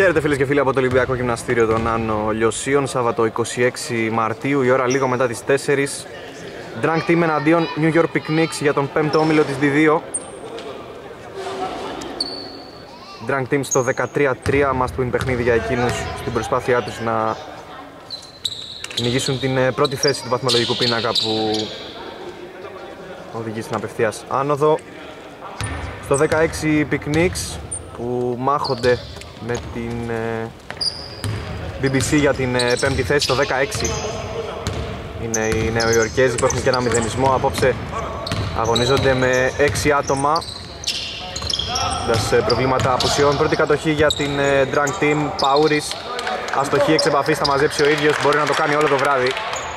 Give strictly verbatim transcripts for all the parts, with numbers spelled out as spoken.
Χαίρετε φίλες και φίλοι από το Ολυμπιακό Γυμναστήριο των Άνω Λιωσίων. Σάββατο είκοσι έξι Μαρτίου, η ώρα λίγο μετά τις τέσσερις. Drunk Team εναντίον New York Picnics για τον πέμπτο όμιλο της ντι δύο. Drunk Team στο δεκατρία τρία, must win παιχνίδι για εκείνους στην προσπάθειά τους να κυνηγήσουν την πρώτη θέση του βαθμολογικού πίνακα που οδηγεί στην απευθείας άνοδο. Στο δεκαέξι Picnics που μάχονται με την μπι μπι σι για την πέμπτη θέση. Στο δεκαέξι είναι οι Νεοϊορκέζοι που έχουν και ένα μηδενισμό. Απόψε αγωνίζονται με έξι άτομα, έχοντας προβλήματα απουσιών. Πρώτη κατοχή για την Drunk Team. Παούρης, αστοχή εξ επαφής, θα μαζέψει ο ίδιος, μπορεί να το κάνει όλο το βράδυ.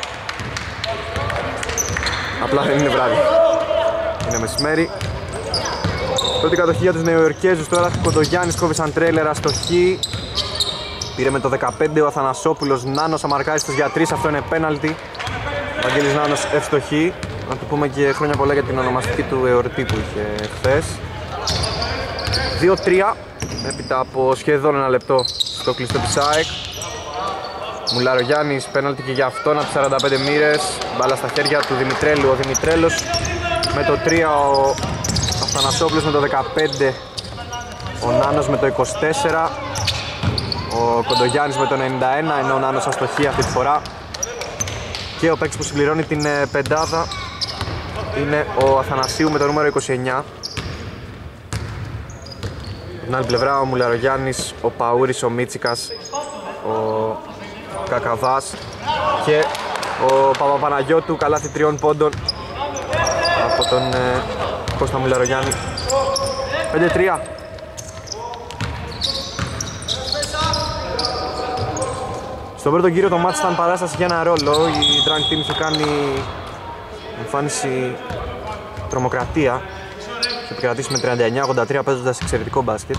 Απλά δεν είναι βράδυ, είναι μεσημέρι. Πρώτη κατοχή για τους Νεοϊορκέζους. Τώρα Κοντογιάννης κόβει σαν τρέιλερ, αστοχή. Πήρε με το δεκαπέντε ο Αθανασόπουλος. Νάνος θα μαρκάρει στους για τρεις, αυτό είναι πέναλτι. Βαγγέλης Νάνος ευστοχή. Να του πούμε και χρόνια πολλά για την ονομαστική του εορτή που είχε χθες. δύο τρία, έπειτα από σχεδόν ένα λεπτό στο κλειστό της ΑΕΚ. Μουλαρογιάννης, πέναλτι και για αυτόν από τις σαράντα πέντε μοίρες. Μπάλα στα χέρια του Δημητρέλου. Ο Δημητρέλος με το τρία, ο Αθανασόπουλος με το δεκαπέντε, ο Νάνος με το είκοσι τέσσερα, ο Κοντογιάννης με το ενενήντα ένα, ενώ ο Νάνος αστοχή αυτή τη φορά. Και ο παίκτης που συμπληρώνει την πεντάδα είναι ο Αθανασίου με το νούμερο είκοσι εννιά. Από την άλλη πλευρά ο Μουλαρογιάννης, ο Παούρης, ο Μίτσικας, ο Κακαβάς και ο Παπαπαναγιώτου, καλάθι τριών πόντων από τον ε, Κώστα Μουλαρογιάννη. πέντε τρία. Στον πρώτο γύρο το μάτς ήταν παράσταση για ένα ρόλο. Η Drunk Team είχε κάνει εμφάνιση τρομοκρατία. Είχε επικρατήσει με τριάντα εννιά ογδόντα τρία παίζοντας εξαιρετικό μπάσκετ.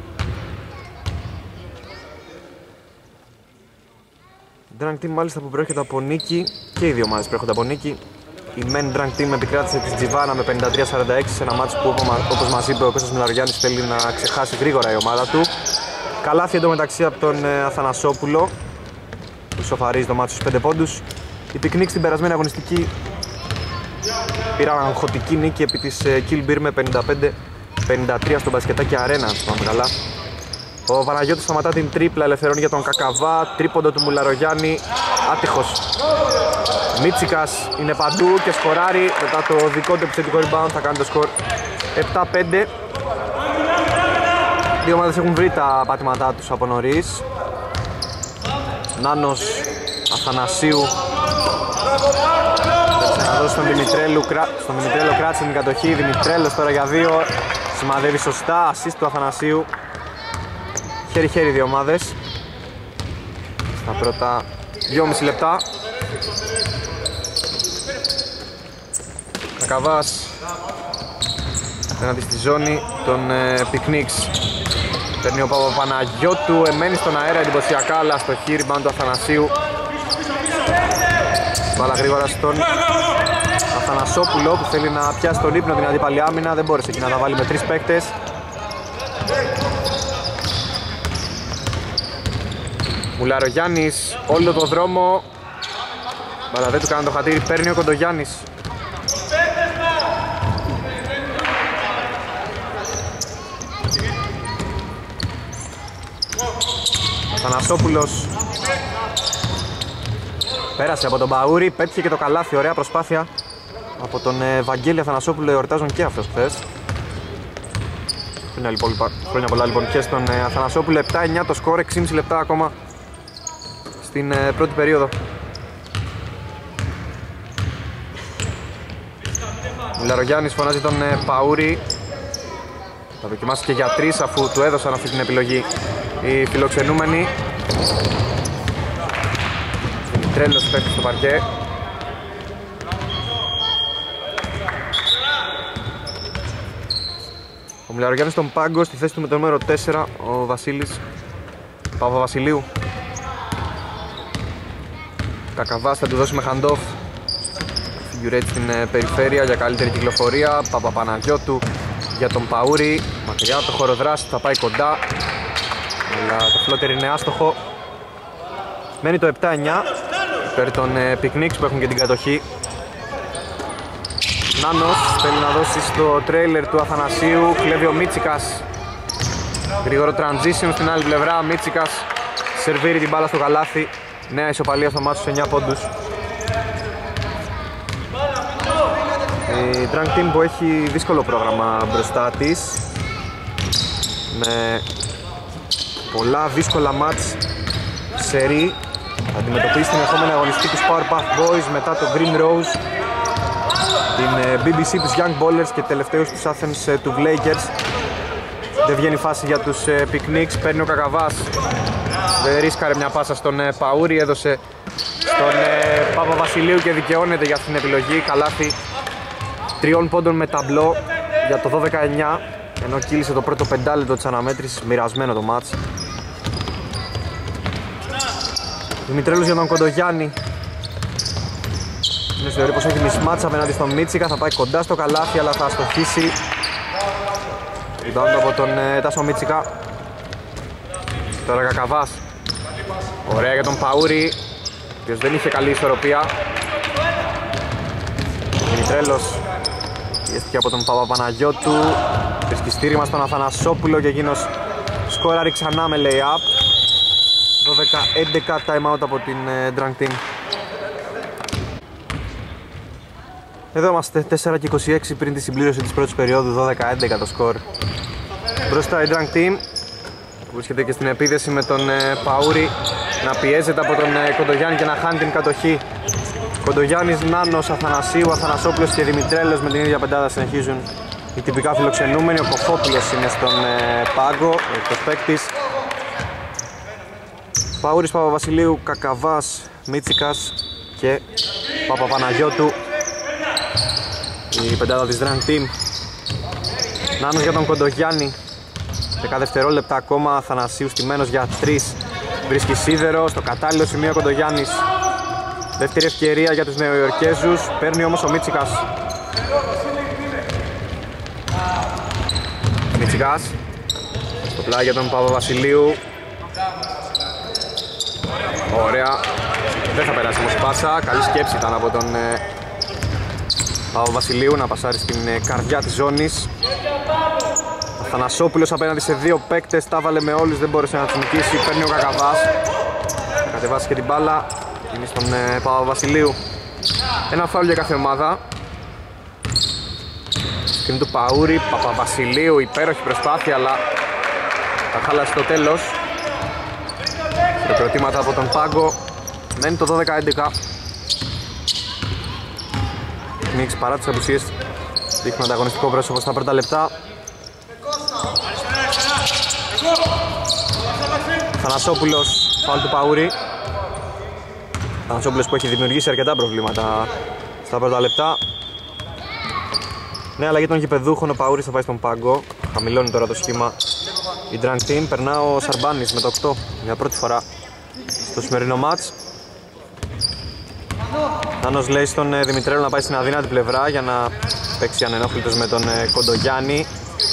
Η Drunk Team μάλιστα που προέρχεται από νίκη, και οι δύο ομάδες προέρχονται από νίκη. Η Men Drunk Team επικράτησε της Τζιβάνα με πενήντα τρία σαράντα έξι σε ένα μάτς που, όπως μας είπε ο Κώστας Μουλαρογιάννης, θέλει να ξεχάσει γρήγορα η ομάδα του. Καλάθι εντωμεταξύ από τον Αθανασόπουλο που σοφαρίζει το μάτσο στους πέντε πόντους. Οι Picnics στην περασμένη αγωνιστική πήραν αγχωτική νίκη επί της Kill Beer με πενήντα πέντε πενήντα τρία στο μπασκετάκι αρένα, αν πάμε καλά. Ο Παναγιώτης σταματά την τρίπλα, ελευθερώνει για τον Κακαβά. Τρίποντο του Μουλαρογιάννη, άτυχος. Μίτσικας είναι παντού και σκοράρει μετά το δικό του επιθετικό rebound, θα κάνει το σκορ επτά πέντε. Δύο ομάδες έχουν βρει τα πατήματά τους από νωρίς. Νάνος, Αθανασίου, θα να δώσει στον Δημητρέλου, στον Δημητρέλο, κράτησε την κατοχή. Δημητρέλος τώρα για δύο, σημαδεύει σωστά, assist του Αθανασίου. Χέρι-χέρι δύο ομάδες στα πρώτα δυόμιση λεπτά. Κακαβάς απέναντι στη ζώνη των ε, Picnics. Παίρνει ο Παπαπαναγιώτου, εμένει στον αέρα εντυπωσιακά, αλλά στο χείρι rebound του Αθανασίου. Βάλα γρήγορα στον Αθανασόπουλο που θέλει να πιάσει τον ύπνο την αντίπαλη άμυνα, δεν μπόρεσε εκεί να τα βάλει με τρεις παίκτες. Μουλαρογιάννης όλο το δρόμο, αλλά δεν του κάνει το χατήρι, παίρνει ο Κοντογιάννης. Αθανασόπουλος πέρασε από τον Παούρη, πέτυχε και το καλάθι, ωραία προσπάθεια από τον ε, Βαγγέλη Αθανασόπουλο, εορτάζουν και αυτός χθες. Χρόνια, λοιπόν, χρόνια πολλά λοιπόν και στον ε, Αθανασόπουλο. επτά εννιά το σκορ, έξι και μισό λεπτά ακόμα στην ε, πρώτη περίοδο. Μουλαρογιάννης φωνάζει τον ε, Παούρη, θα δοκιμάσει και για τρεις αφού του έδωσαν αυτή την επιλογή οι φιλοξενούμενοι. Δημητρέλος πέφτει στο παρκέ. Ο Μουλαρογιάννης στον πάγκο, στη θέση του με το νούμερο τέσσερα ο Βασίλης Παπαβασιλείου. Κακαβάς θα του δώσει με hand-off. Φιγουρέτσι στην περιφέρεια για καλύτερη κυκλοφορία. Παπαπαναγιώτου για τον Παούρη. Μακριά από το χώρο δράση, θα πάει κοντά. Αλλά το φλότερ είναι άστοχο. Μένει το επτά εννιά υπέρ των ε, Picnics που έχουν και την κατοχή. Νάνος θέλει να δώσει στο τρέιλερ του Αθανασίου, κλέβει ο Μίτσικας. Γρήγορο transition στην άλλη πλευρά, Μίτσικας σερβίρει την μπάλα στο καλάθι. Νέα ισοπαλία στο μάτσο σε εννιά πόντους. Η Drunk Team που έχει δύσκολο πρόγραμμα μπροστά της, με πολλά δύσκολα μάτς σερί. Θα αντιμετωπίσει την ερχόμενη αγωνιστική τους Powerpuff Boys, μετά το Green Rose, την μπι μπι σι τους Young Ballers και τελευταίους τους Athens του Lakers. Δεν βγαίνει φάση για τους Picnics, παίρνει ο Κακαβάς, δεν ρίσκαρε μια πάσα στον Παούρη, έδωσε στον Πάπα Βασιλείου και δικαιώνεται για αυτήν την επιλογή. Καλάθι τριών πόντων με ταμπλό για το δώδεκα εννιά, ενώ κύλησε το πρώτο πεντάλεπτο της αναμέτρησης, μοιρασμένο το μάτς. Δημητρέλος για τον Κοντογιάννη. Είναι θεωρεί πως έχει μισμάτσα απέναντι στον Μίτσικα, θα πάει κοντά στο καλάθι αλλά θα αστοχίσει. Rebound από τον ε, Τάσο Μίτσικα. Τώρα Κακαβάς. Ωραία για τον Παούρη, ο οποίος δεν είχε καλή ισορροπία. Δημητρέλος πιέστηκε από τον Παπαπαναγιώτου. Βρίσκει στήριγμα στον Αθανασόπουλο και εκείνος σκόραρει ξανά με lay-up. δώδεκα έντεκα time out από την ε, Drunk Team. Εδώ είμαστε τέσσερα και είκοσι έξι πριν τη συμπλήρωση της πρώτης περίοδου, δώδεκα έντεκα το σκορ. Μπροστά η Drunk Team που βρίσκεται και στην επίδεση με τον ε, Παούρη να πιέζεται από τον ε, Κοντογιάννη και να χάνει την κατοχή. Κοντογιάννης, Νάνος, Αθανασίου, Αθανασόπουλος και Δημητρέλος με την ίδια πεντάδα συνεχίζουν οι τυπικά φιλοξενούμενοι. Ο Κοφόπουλος είναι στον ε, πάγκο, ο εκτός παίκτης. Παούρης, Παπαβασιλείου, Κακαβάς, Μίτσικας και Παπαπαναγιώτου, η πεντάδα της Drunk Team. Νάνος για τον Κοντογιάννη, δέκα δευτερόλεπτα ακόμα, Αθανασίου στημένος για τρεις, βρίσκει σίδερο, στο κατάλληλο σημείο ο Κοντογιάννης. Δεύτερη ευκαιρία για τους Νεοϊορκέζους, παίρνει όμως ο Μίτσικας. Μίτσικας, στο πλάι για τον Παπαβασιλείου. Ωραία, δεν θα περάσει όμως η πάσα, καλή σκέψη ήταν από τον ε, Παπαβασιλείου να πασάρει στην ε, καρδιά της ζώνης. Αθανασόπουλος απέναντι σε δύο παίκτες, τα βάλε με όλους, δεν μπόρεσε να τους νικήσει, παίρνει ο Κακαβάς. Θα κατεβάσει και την μπάλα, είναι στον ε, Παπαβασιλείου. Ένα φάουλ για κάθε ομάδα. Σκριν του Παούρη, Παπαβασιλείου, υπέροχη προσπάθεια αλλά θα χάλασε στο τέλος. Χειροκροτήματα από τον πάγκο, μένει το δώδεκα έντεκα. Knicks παρά τις απουσίες δείχνουν ανταγωνιστικό πρόσωπο στα πρώτα λεπτά. Θανασόπουλος, φάουλ του Παούρη. Θανασόπουλος που έχει δημιουργήσει αρκετά προβλήματα στα πρώτα λεπτά. Ναι, αλλαγή των γηπεδούχων, ο Παούρης θα πάει στον πάγκο. Χαμηλώνει τώρα το σχήμα η Drunk Team. Περνά ο Σαρμπάνης με το οκτώ για πρώτη φορά στο σημερινό μάτς. Νάνος λέει στον ε, Δημητρέλο να πάει στην αδύνατη πλευρά για να παίξει ανενόχλητος με τον ε, Κοντογιάννη.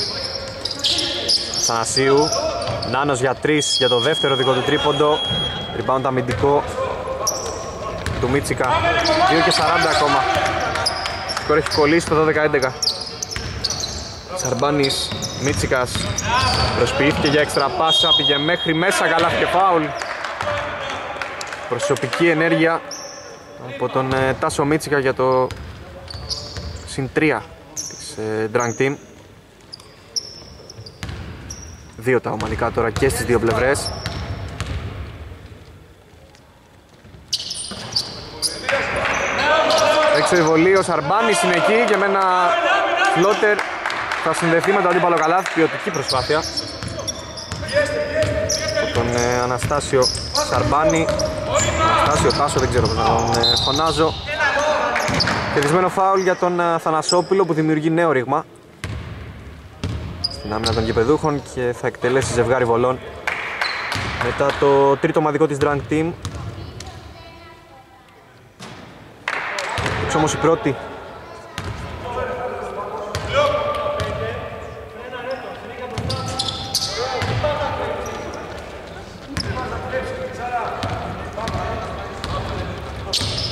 Θανασίου, Νάνος για τρεις για το δεύτερο δικό του τρίποντο. Rebound αμυντικό του Μίτσικα. δύο και σαράντα ακόμα. Σκορ έχει κολλήσει το δώδεκα έντεκα. Σαρμπάνης, Μίτσικας προσποιήθηκε για έξτρα πάσα, πήγε μέχρι μέσα, καλά και φάουλ. Προσωπική ενέργεια από τον ε, Τάσο Μίτσικα για το συν τρία της ε, Drunk Team. Δύο τα ομαδικά τώρα και στις δύο πλευρές. Έξω η βολή, ο Σαρμπάνης είναι εκεί και με ένα φλότερ θα συνδεθεί με το αντίπαλο καλάθι. Ποιοτική προσπάθεια από τον ε, Αναστάσιο Σαρμπάνη. Αναστάσιο Τάσο, δεν ξέρω πώς να τον ε, φωνάζω. Κερδισμένο φάουλ για τον ε, Θανασόπουλο που δημιουργεί νέο ρήγμα στην άμυνα των γηπεδούχων και θα εκτελέσει ζευγάρι βολών μετά το τρίτο ομαδικό της Drunk Team. Έξω όμως η πρώτη.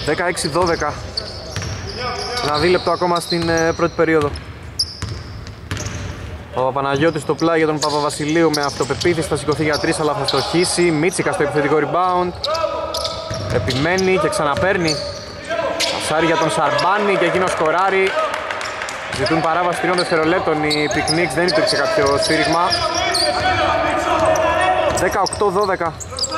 δεκαέξι δώδεκα. Ένα δίλεπτο ακόμα στην ε, πρώτη περίοδο. Ο Παπαναγιώτης στο πλάι για τον Παπαβασιλείου με αυτοπεποίθηση, θα σηκωθεί για τρεις αλλά θα στοχίσει. Μίτσικα στο επιθετικό rebound. Επιμένει και ξαναπαίρνει. Πασάρι για τον Σαρμπάνη και εκείνο σκοράρει. Ζητούν παράβαση τριών δευτερολέπτων οι Picnics, δεν υπήρξε κάποιο σφύριγμα. δεκαοκτώ δώδεκα.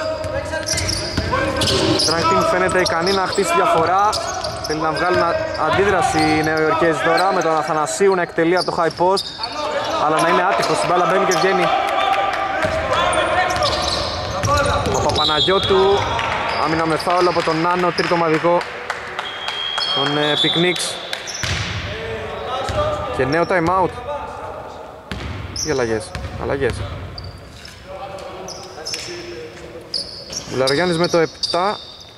Drunk Team φαίνεται ικανή να χτίσει διαφορά. Θέλει να βγάλει αντίδραση οι Νεοϊορκέζοι τώρα με τον Αθανασίου να εκτελεί από το high post, αλλά να είναι άτυχος, η μπάλα μπαίνει και βγαίνει. Ο Παπαναγιώτου, άμυνα με φάουλ από τον Νάνο, τρίτο ομαδικό των ε, Picnics. Και νέο time out. Τι αλλαγές, αλλαγές. Βουλαρογιάννης με το επτά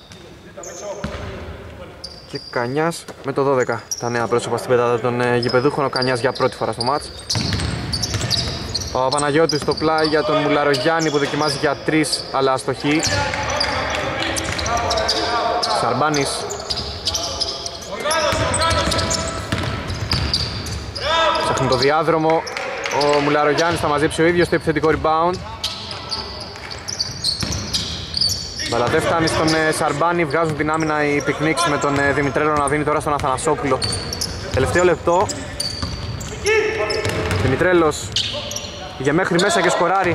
και Κανιάς με το δώδεκα. Τα νέα πρόσωπα στην πετάδα των ε, γηπεδούχων. Ο Κανιάς για πρώτη φορά στο μάτς. Ο Παπαναγιώτης στο πλάι για τον Μουλαρογιάννη που δοκιμάζει για τρεις αλλά αστοχή. Σαρμπάνης. Ψάχνει το διάδρομο. Ο Μουλαρογιάννης θα μαζέψει ο ίδιος το επιθετικό rebound. Μπαλά δεν φτάνει στον Σαρμπάνη, βγάζουν την άμυνα οι Picnics με τον Δημητρέλο να δίνει τώρα στον Αθανασόπουλο. Τελευταίο λεπτό. Δημητρέλος πήγε μέχρι μέσα και σκοράρει.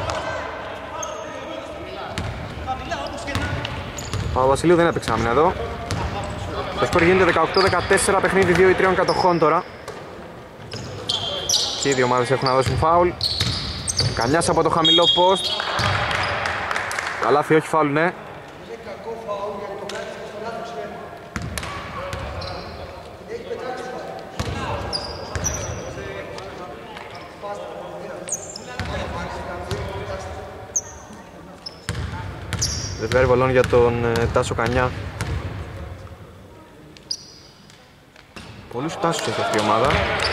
Ο Βασιλείου δεν έπαιξε άμυνα εδώ. Το σκορ γίνεται δεκαοκτώ δεκατέσσερα, παιχνίδι δύο ή τρία κατοχών τώρα. Και οι δύο ομάδες έχουν να δώσουν φάουλ. Κανιάς από το χαμηλό post. Καλάθι, όχι φάουλ, ναι. Δευτέρη βολών για τον ε, Τάσο Κανιά. Πολλούς Τάσους έχει αυτή η ομάδα.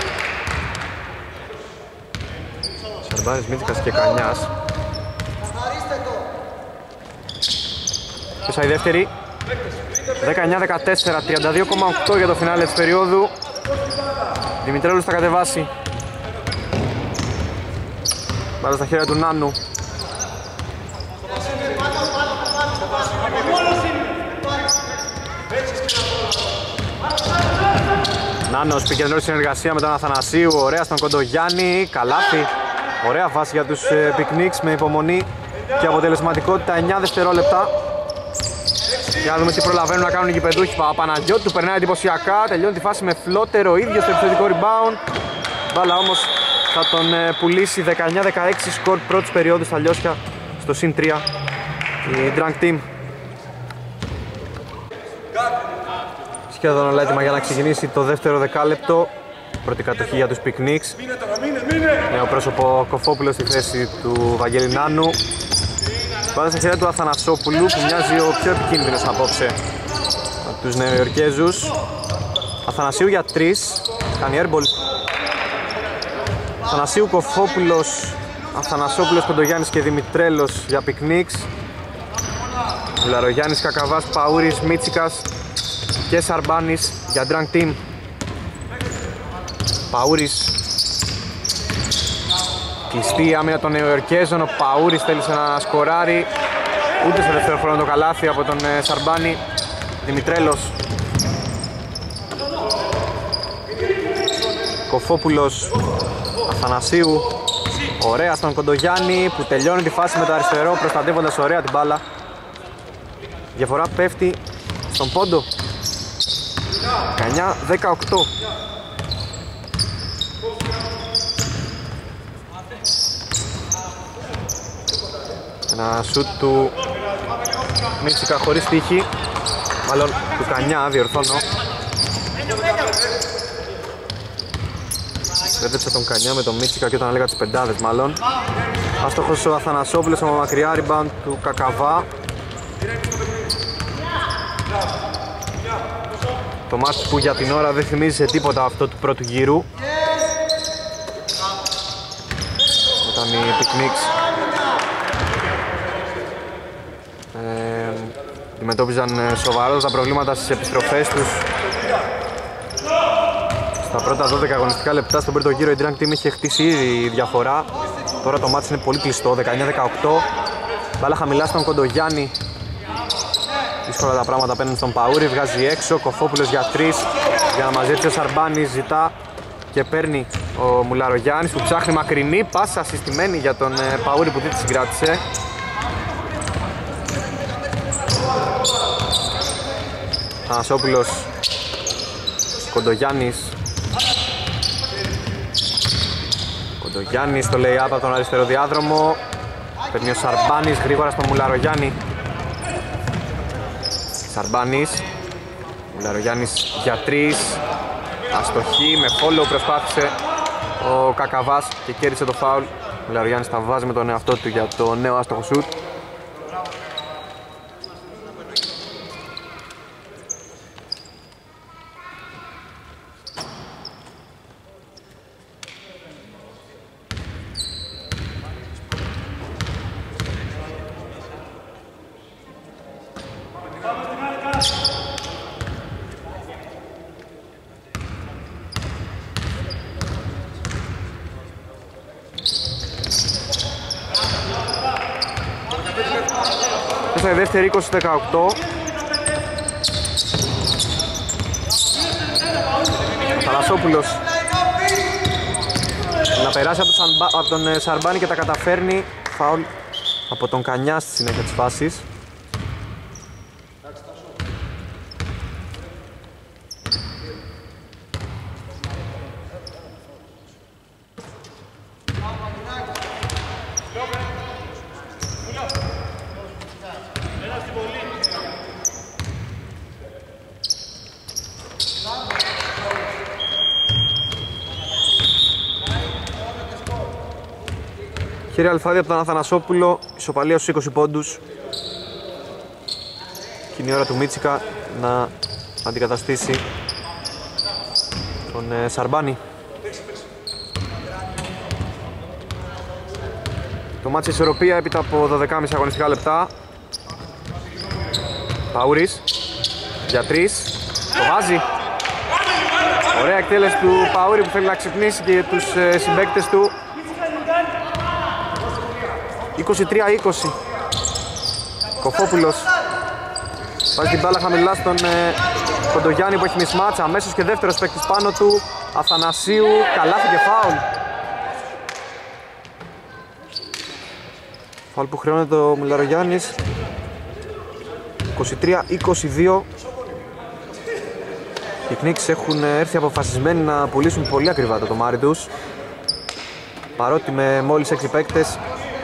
Σαρμπάνης, Μίτσικας και Κανιάς. Πέσα η δεύτερη. δεκαεννιά δεκατέσσερα, τριάντα δύο κόμμα οκτώ για το φινάλε της περίοδου. Δημητρέλους θα κατεβάσει. Μπάλα στα χέρια του Νάνου. Νάνος πικεντρώνει συνεργασία με τον Αθανασίου, ωραία στον Κοντογιάννη, καλάθι. Ωραία φάση για τους Picnics με υπομονή και αποτελεσματικότητα, εννιά δευτερόλεπτα. Για να δούμε τι προλαβαίνουν να κάνουν οι γηπεδούχοι. Παπαναγιώτου περνάει εντυπωσιακά, τελειώνει τη φάση με φλότερο, ίδιο στο επιθετικό rebound. Μπάλα όμως θα τον πουλήσει. Δεκαεννιά δεκαέξι σκορ πρώτης περίοδου στα Λιώσια στο συν τρία η Drunk Team. Σχεδόν όλα έτοιμα για να ξεκινήσει το δεύτερο δεκάλεπτο. Πρώτη κατοχή για τους Picnics. Νέο πρόσωπο Κοφόπουλος στη θέση του Βαγγέλη Νάνου. Πάντα στα χέρια του Αθανασόπουλου που μοιάζει ο πιο επικίνδυνος απόψε από τους Νεοϊορκέζους. Αθανασίου για τρεις, κάνει airball. Αθανασίου, Κοφόπουλος, Αθανασόπουλος, Κοντογιάννης και Δημητρέλος για Picnics. Βουλαρογιάννης, Κακαβάς, Παούρης, Μίτσικας και Σαρμπάνης για Drunk Team. Παούρης. Κλειστή η άμυνα των Νεοϊορκέζων, ο Παούρης θέλησε να σκοράρει. Ούτε σε δεύτερο χρόνο το καλάθι από τον Σαρμπάνη. Δημητρέλος. Κοφόπουλος, Αθανασίου. Ωραία στον Κοντογιάννη που τελειώνει τη φάση με το αριστερό, προστατεύοντας ωραία την μπάλα. Διαφορά πέφτει στον πόντο. δεκαεννιά δεκαοκτώ. Ένα σουτ του Μίτσικα χωρίς τύχη. Μάλλον του Κανιά, διορθώνω. Έδεψε τον Κανιά με τον Μίτσικα και όταν έλεγα τις πεντάδες μάλλον. Άστοχος ο Αθανασόπουλος από μακριά, rebound του Κακαβά. Το μάτς που για την ώρα δεν θυμίζει σε τίποτα αυτό του πρώτου γύρου. Όταν οι Picnics ε, αντιμετώπιζαν σοβαρότατα προβλήματα στις επιστροφές τους. Στα πρώτα δώδεκα αγωνιστικά λεπτά στον πρώτο γύρο η Drunk Team είχε χτίσει ήδη διαφορά. Τώρα το μάτς είναι πολύ κλειστό, δεκαεννιά δεκαοκτώ. Μπάλα χαμηλά στον Κοντογιάννη. Δύσκολα τα πράγματα απέναντι στον Παούρη, βγάζει έξω, Κοφόπουλος για τρεις. Για να μαζέψει ο Σαρμπάνης, ζητά και παίρνει ο Μουλαρογιάννης που ψάχνει μακρινή. Πάσα συστημένη για τον Παούρη που δεν τη συγκράτησε. Θανασόπουλος, Κοντογιάννης. Κοντογιάννης το λέει από τον αριστερό διάδρομο. Παίρνει ο Σαρμπάνης γρήγορα στον Μουλαρογιάννη. Σαρμπάνης, Μουλαρογιάννης για τρεις. Αστοχή, με follow προσπάθησε ο Κακαβάς και κέρδισε το φάουλ. Μουλαρογιάννης τα βάζει με τον εαυτό του για το νέο άστοχο σουτ. Μέσα η δεύτερη είκοσι δεκαοκτώ. Ο Θανασόπουλος να περάσει από τον, Σανμπα... από τον Σαρμπάνη και τα καταφέρνει. Φάουλ από τον Κανιά στη συνέχεια της φάσης. Χέρι αλφάδι από τον Αθανασόπουλο, ισοπαλία στους είκοσι πόντους. Και είναι η ώρα του Μίτσικα να αντικαταστήσει τον ε, Σαρμπάνη. Το μάτς ισορροπία έπειτα από δώδεκα και μισό αγωνιστικά λεπτά. Παούρης για τρεις, το βάζει. Ωραία εκτέλεση του Παούρη που θέλει να ξυπνήσει και τους ε, συμπαίκτες του. είκοσι τρία είκοσι. Κοφόπουλος βάζει την μπάλα χαμηλά στον ε, Κοντογιάννη που έχει μισμάτσα. Αμέσως και δεύτερος παίκτης πάνω του. Αθανασίου, καλάθι και φάουλ. Φάουλ που χρεώνεται ο Μουλαρογιάννης. είκοσι τρία είκοσι δύο. Οι Knicks έχουν έρθει αποφασισμένοι να πουλήσουν πολύ ακριβά το τομάρι τους, παρότι με μόλις έξι παίκτες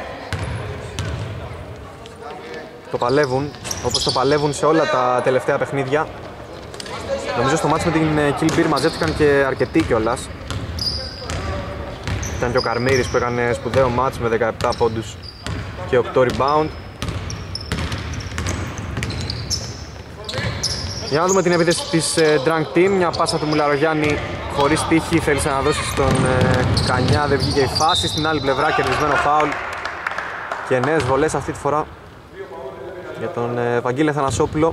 το παλεύουν, όπως το παλεύουν σε όλα τα τελευταία παιχνίδια. Νομίζω στο μάτς με την Kill Beer μαζεύτηκαν και αρκετοί κιόλας. Ήταν και ο Καρμύρης που έκανε σπουδαίο μάτς με δεκαεπτά πόντους και οκτώ rebound. Για να δούμε την επίθεση της ε, Drunk Team. Μια πάσα του Μουλαρογιάννη χωρίς τύχη, θέλησε να δώσει στον ε, Κανιά, δεν βγήκε η φάση. Στην άλλη πλευρά κερδισμένο φάουλ και νέες βολές αυτή τη φορά για τον ε, Βαγγίλη Θανασόπουλο.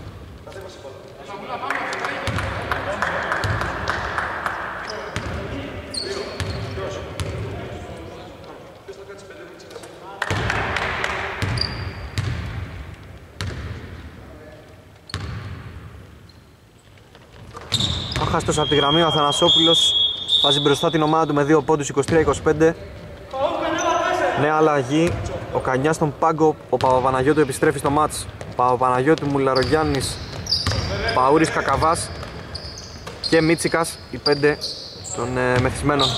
Αχαστός από τη γραμμή ο Αθανασόπουλος βάζει μπροστά την ομάδα του με δύο πόντους, είκοσι τρία είκοσι πέντε. Νέα αλλαγή, ο Κανιάς στον πάγκο, ο Παπαπαναγιώτου επιστρέφει στο μάτς. Παπαπαναγιώτου, Μουλαρογιάννης, Παούρης, Κακαβάς και Μίτσικας, οι πέντε των ε, μεθυσμένων.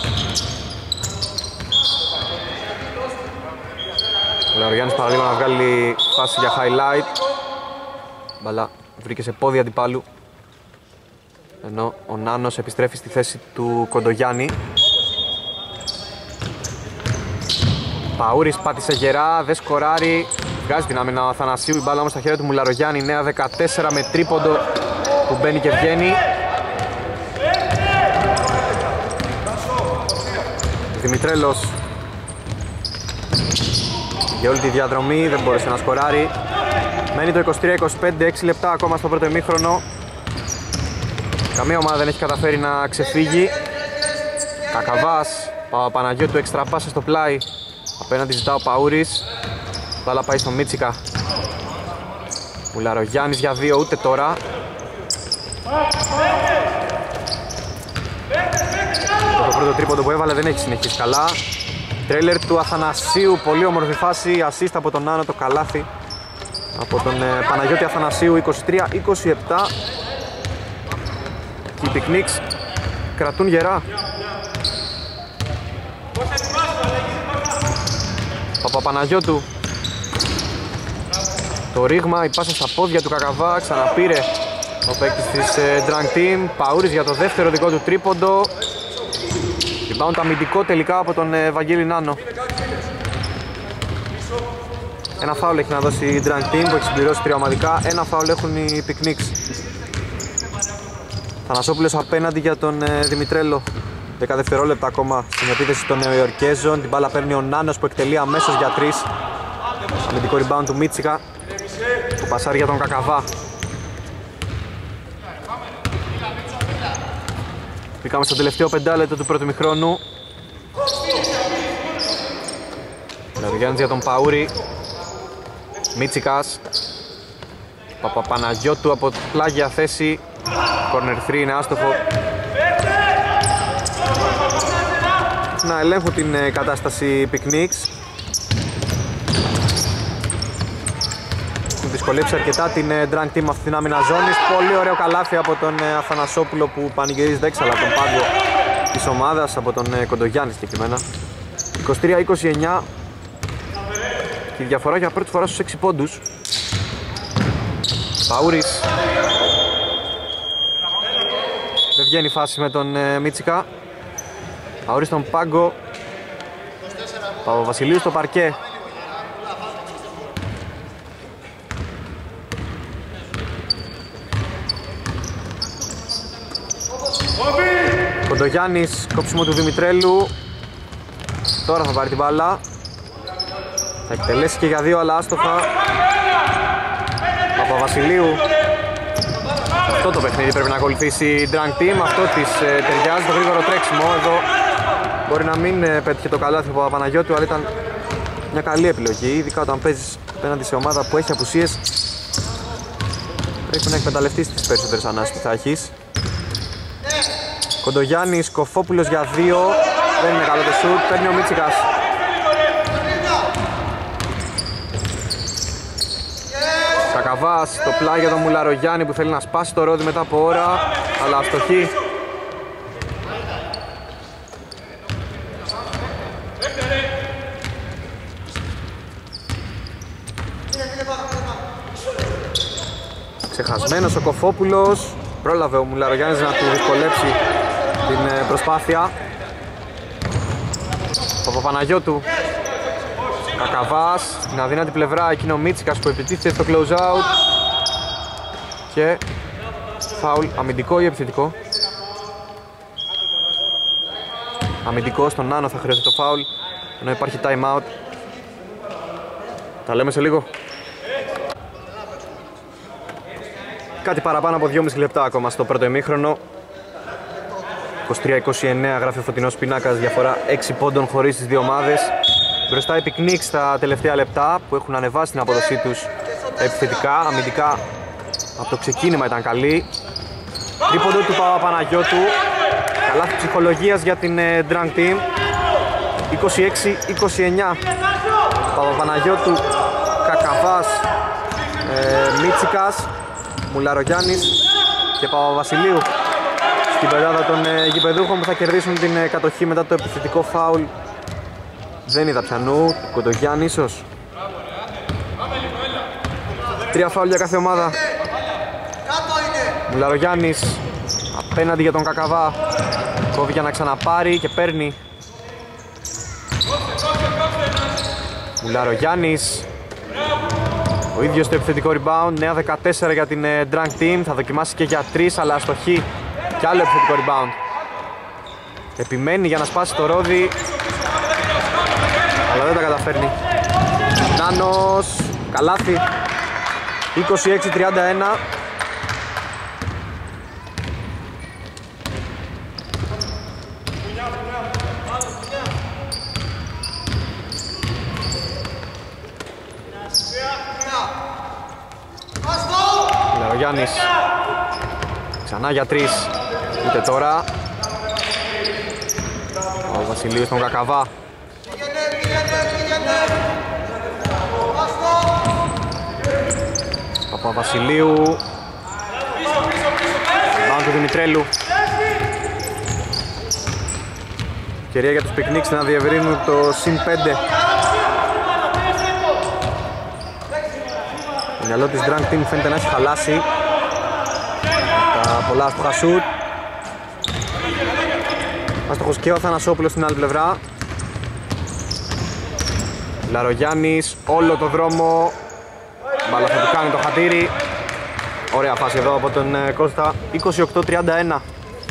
Μουλαρογιάννης παραλίγο να βγάλει φάση για highlight. Μπαλά βρήκε σε πόδι αντιπάλου, ενώ ο Νάνος επιστρέφει στη θέση του Κοντογιάννη. Παούρης πάτησε γερά, δεν σκοράρει, βγάζει την άμυνα ο Αθανασίου, η μπάλα όμως στα χέρια του Μουλαρογιάννη. Νέα δεκατέσσερα με τρίποντο που μπαίνει και βγαίνει. Δημητρέλος για όλη τη διαδρομή, δεν μπόρεσε να σκοράρει. Μένει το είκοσι τρία είκοσι πέντε, έξι λεπτά ακόμα στο πρώτο ημίχρονο. Καμία ομάδα δεν έχει καταφέρει να ξεφύγει. Κακαβάς, Παπαπαναγιώτου έξτρα πάσα στο πλάι. Απέναντι ζητά ο Παούρης. Μπάλα πάει στο Μίτσικα. Μουλαρογιάννης για δύο, ούτε τώρα. Το πρώτο τρίποντο που έβαλε δεν έχει συνεχίσει καλά. Τρέιλερ του Αθανασίου, πολύ όμορφη φάση. Ασίστ από τον Άνω, το καλάθι από τον ε, Παναγιώτη Αθανασίου. Είκοσι τρία είκοσι επτά. Και οι Πικνίξ κρατούν γερά. Παπαπαναγιώτου. Το ρήγμα, η πάσα στα πόδια του Κακαβά. Ξαναπήρε ο παίκτης της ε, Drunk Team. Παούρης για το δεύτερο δικό του τρίποντο. Rebound αμυντικό τελικά από τον ε, Βαγγέλη Νάνο. Ένα φάουλ έχει να δώσει η Drunk Team που έχει συμπληρώσει τρία ομαδικά. Ένα φάουλ έχουν οι Picnics. Θανασόπουλος απέναντι για τον ε, Δημητρέλο. δέκα δευτερόλεπτα ακόμα στην επίθεση των Νεοϊορκέζων. Την μπάλα παίρνει ο Νάνος που εκτελεί αμέσως για τρεις. Αμυντικό rebound του Μίτσικα. Το πασάρι για τον Κακαβά. Μπήκαμε στο τελευταίο πεντάλεπτο του πρώτου μηχρόνου. Λαβιγιάννης για τον Παούρη. Μίτσικας. Παπαπαναγιώτου από πλάγια θέση. Corner τρία είναι άστοχο. Να ελέγχουν την κατάσταση Picnics. Δυσκολέψει αρκετά την Drunk Team αυτή την άμυνα ζώνης. Πολύ ωραίο καλάθι από τον Αθανασόπουλο που πανηγυρίζει έξαλα τον πάγκο της ομάδας, από τον Κοντογιάννη συγκεκριμένα. είκοσι τρία είκοσι εννιά και η διαφορά για πρώτη φορά στους έξι πόντους. Παούρης. Δεν βγαίνει η φάση με τον Μίτσικα. Παούρης στον πάγκο. Παπαβασιλείου στο παρκέ. Κοντογιάννης, κόψιμο του Δημητρέλου. Τώρα θα πάρει την μπάλα. Θα εκτελέσει και για δύο αλλά άστοχα. Παπαβασιλείου. Αυτό το παιχνίδι πρέπει να ακολουθήσει η Drunk Team. Αυτό της ε, ταιριάζει το γρήγορο τρέξιμο. Εδώ μπορεί να μην ε, πέτυχε το καλάθι από Παναγιώτου, αλλά ήταν μια καλή επιλογή. Ειδικά όταν παίζεις απέναντι σε ομάδα που έχει απουσίες, πρέπει να εκμεταλλευτείς τις περισσότερες ανάσεις που θα έχεις. Κοντογιάννης, Κοφόπουλος για δύο. Δεν είναι καλό το σουτ, παίρνει ο Μίτσικας. Κακαβάς, το πλάγι για τον Μουλαρογιάννη που θέλει να σπάσει το ρόδι μετά από ώρα, αλλά αστοχή. Ξεχασμένος ο Κοφόπουλος. Πρόλαβε ο Μουλαρογιάννης να του δυσκολέψει την προσπάθεια. Παπαπαναγιώτου. Κακαβάς, στην αδύνατη πλευρά, εκείνο ο Μίτσικας που επιτίθεται στο close out. Και φάουλ, αμυντικό ή επιθετικό? Αμυντικό, στον Νάνο θα χρειάζεται το φάουλ, ενώ υπάρχει time out. Τα λέμε σε λίγο. Κάτι παραπάνω από δυόμισι λεπτά ακόμα στο πρώτο ημίχρονο. είκοσι τρία είκοσι εννέα γράφει ο φωτεινός πινάκας, διαφορά έξι πόντων χωρίς τις δύο ομάδες. Μπροστά οι Picnics στα τελευταία λεπτά που έχουν ανεβάσει την απόδοσή τους επιθετικά, αμυντικά από το ξεκίνημα ήταν καλή. Τρίποντο του Παπαπαναγιώτου, καλάθι ψυχολογίας για την Drunk Team. είκοσι έξι είκοσι εννιά. Παπαπαναγιώτου, Κακαβάς, ε, Μίτσικας, Μουλαρογιάννης και Παπαβασιλείου στην πεντάδα των ε, γηπεδούχων που θα κερδίσουν την ε, κατοχή μετά το επιθετικό φάουλ. Δεν είδα πιανού, Κοντογιάννη ίσως. Τρία φάουλ για κάθε ομάδα. Μουλαρογιάννης απέναντι για τον Κακαβά. Κόβει για να ξαναπάρει και παίρνει. Μουλαρογιάννης. Ο ίδιος το επιθετικό rebound. Νέα δεκατέσσερα για την ε, Drunk Team. Θα δοκιμάσει και για τρεις αλλά αστοχή. Και άλλο επιθετικό rebound. Επιμένει για να σπάσει το ρόδι, αλλά δεν τα καταφέρνει. Νάνος, καλάθι. είκοσι έξι τριάντα ένα. Λαρογιάννης ξανά για τρεις, ούτε τώρα. Ο Βασιλείου στον Κακαβά. Παπαβασιλείου. Πάνω του Δημητρέλου. Ευκαιρία για τους Πικνίξ να διευρύνουν το συν πέντε. Το μυαλό της Drunk Team φαίνεται να έχει χαλάσει. Τα πολλά άστοχα σουτ. Άστοχος και ο Αθανασόπουλος στην άλλη πλευρά. Λαρογιάννης όλο το δρόμο. Μπάλα θα του κάνει το χατήρι. Ωραία φάση εδώ από τον Κώστα. είκοσι οκτώ τριάντα ένα.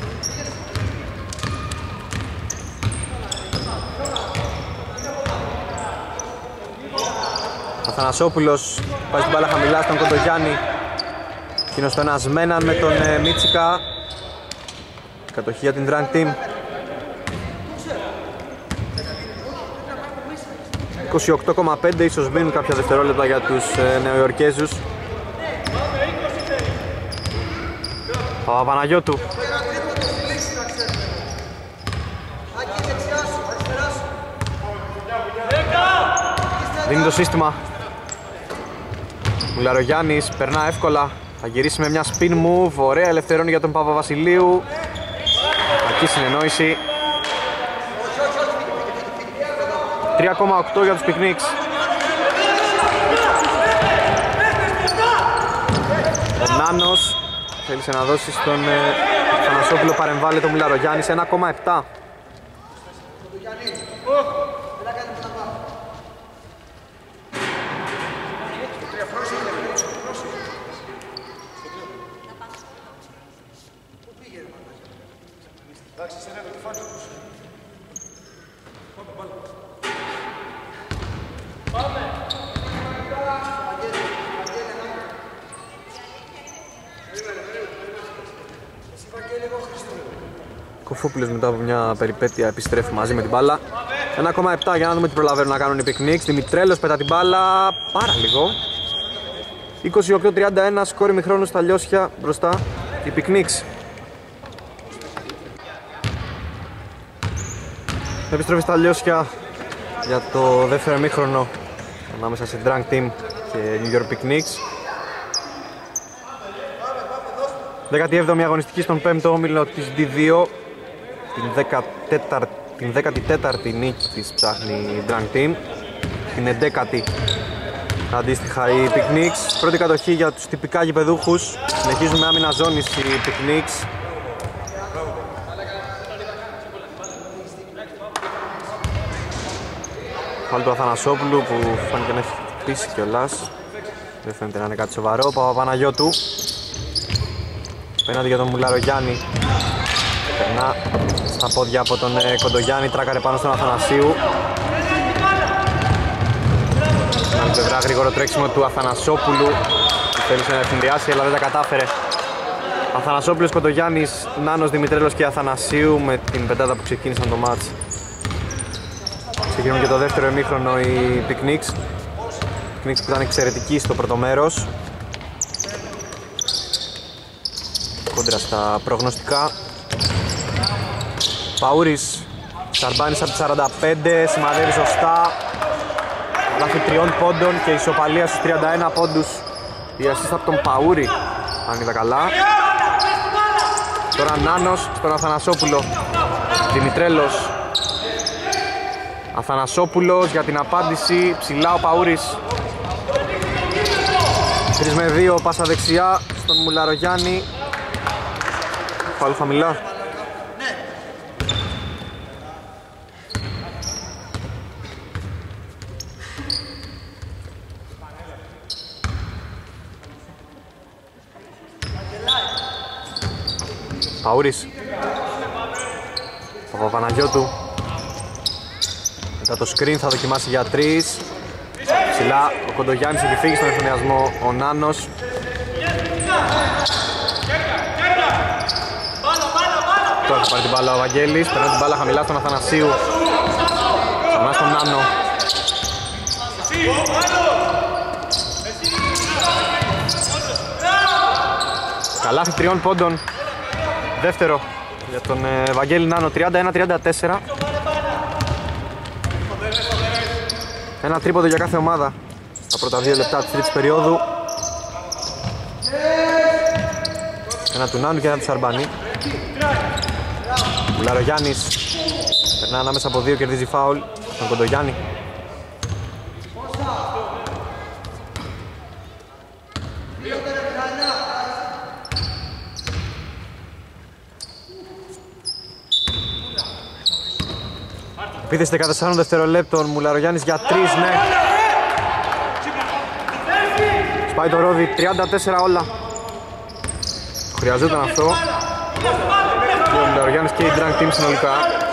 Αθανασόπουλος πάει στην μπάλα χαμηλά στον Κοντογιάννη. Εκείνος τον ασμέναν με τον ε, Μίτσικα. Κατοχή για την Drunk Team. είκοσι οκτώ κόμμα πέντε, ίσως μείνουν κάποια δευτερόλεπτα για τους ε, Νεοϊορκέζους. Παπαπαναγιώτου. Δίνει το σύστημα. Μουλαρογιάννης περνά εύκολα. Θα γυρίσει με μια spin move. Ωραία ελευθερώνει για τον Παπαβασιλείου. Κακή συνεννόηση. τρία κόμμα οκτώ για τους Πικνίξ. Ο Νάνος θέλησε να δώσει στον Θανασόπουλο, παρεμβάλλει το Μουλαρογιάννης. ένα κόμμα επτά. Κοφόπουλος μετά από μια περιπέτεια επιστρέφει μαζί με την μπάλα. ένα κόμμα επτά για να δούμε τι προλαβαίνουν να κάνουν οι Πικνίξ. Δημητρέλος πετά την μπάλα πάρα λίγο. είκοσι οκτώ τριάντα ένα, σκόρ ημιχρόνου στα Λιώσια, μπροστά οι Πικνίξ. Επιστροφή στα Λιώσια για το δεύτερο ημίχρονο ανάμεσα σε Drunk Team και New York Picnics. δέκατη έβδομη αγωνιστική στον πέμπτο όμιλο της ντι δύο. Την δέκατη τέταρτη νίκη της ψάχνει η Drunk Team. Την εντέκατη αντίστοιχα οι Picnics. Πρώτη κατοχή για τους τυπικά γηπεδούχους. Συνεχίζουμε άμυνα ζώνης οι Picnics. Φάουλ του Αθανασόπουλου που φάνηκε να έχει χτυπήσει κιόλας. Δεν φαίνεται να είναι κάτι σοβαρό. Παπαπαναγιώτου απέναντι για τον Μουλαρογιάννη. Περνά στα πόδια από τον ε, Κοντογιάννη, τράκαρε πάνω στον Αθανασίου. Στην άλλη πλευρά γρήγορο τρέξιμο του Αθανασόπουλου που θέλησε να εφημβιάσει αλλά δεν τα κατάφερε. Αθανασόπουλος, Κοντογιάννης, Νάνος, Δημητρέλος και Αθανασίου με την πεντάδα που ξεκίνησαν το μάτς. Ξεκινούν και το δεύτερο ημίχρονο οι Picnics. Picnics που ήταν εξαιρετικοί στο πρώτο μέρος. Κόντρα στα προγνωστικά. Παούρης, Σαρμπάνης από τις σαράντα πέντε, σημαδεύει σωστά. Λάθη τριών πόντων και ισοπαλία στους τριάντα ένα πόντους. Η assist από τον Παούρη, αν είδα καλά. Τώρα Νάνος στον Αθανασόπουλο. Δημητρέλος. Αθανασόπουλος για την απάντηση, ψηλά ο Παούρης. τρία με δύο, πάσα δεξιά στον Μουλαρογιάννη. Φάουλ χαμηλά. Παούρης. Παπαπαναγιώτου. Μετά το screen θα δοκιμάσει για τρεις. Ψηλά ο Κοντογιάννης έχει φύγει στον εφημιασμό. Ο Νάνος Τώρα θα πάρει την μπάλα ο Βαγγέλης, περνάει την μπάλα χαμηλά στον Αθανασίου. Ξανά στον Νάνο. Καλάθι τριών πόντων. Δεύτερο για τον ε, Βαγγέλη Νάνο, τριάντα ένα τριάντα τέσσερα. Ένα τρίποντο για κάθε ομάδα τα πρώτα δύο λεπτά της τρίτης περίοδου. Ένα του Νάνου και ένα του Σαρμπάνη. Ο Λαρογιάννης περνά ανάμεσα από δύο, κερδίζει φάουλ στον Κοντογιάννη. Επίθεση δεκατεσσάρων δευτερολέπτων, Μουλαρογιάννης για τρεις, ναι. Σπάει το ρόδι, τριάντα τέσσερα όλα. Χρειαζόταν αυτό. Και ο Μουλαρογιάννης και η Drunk Team συνολικά.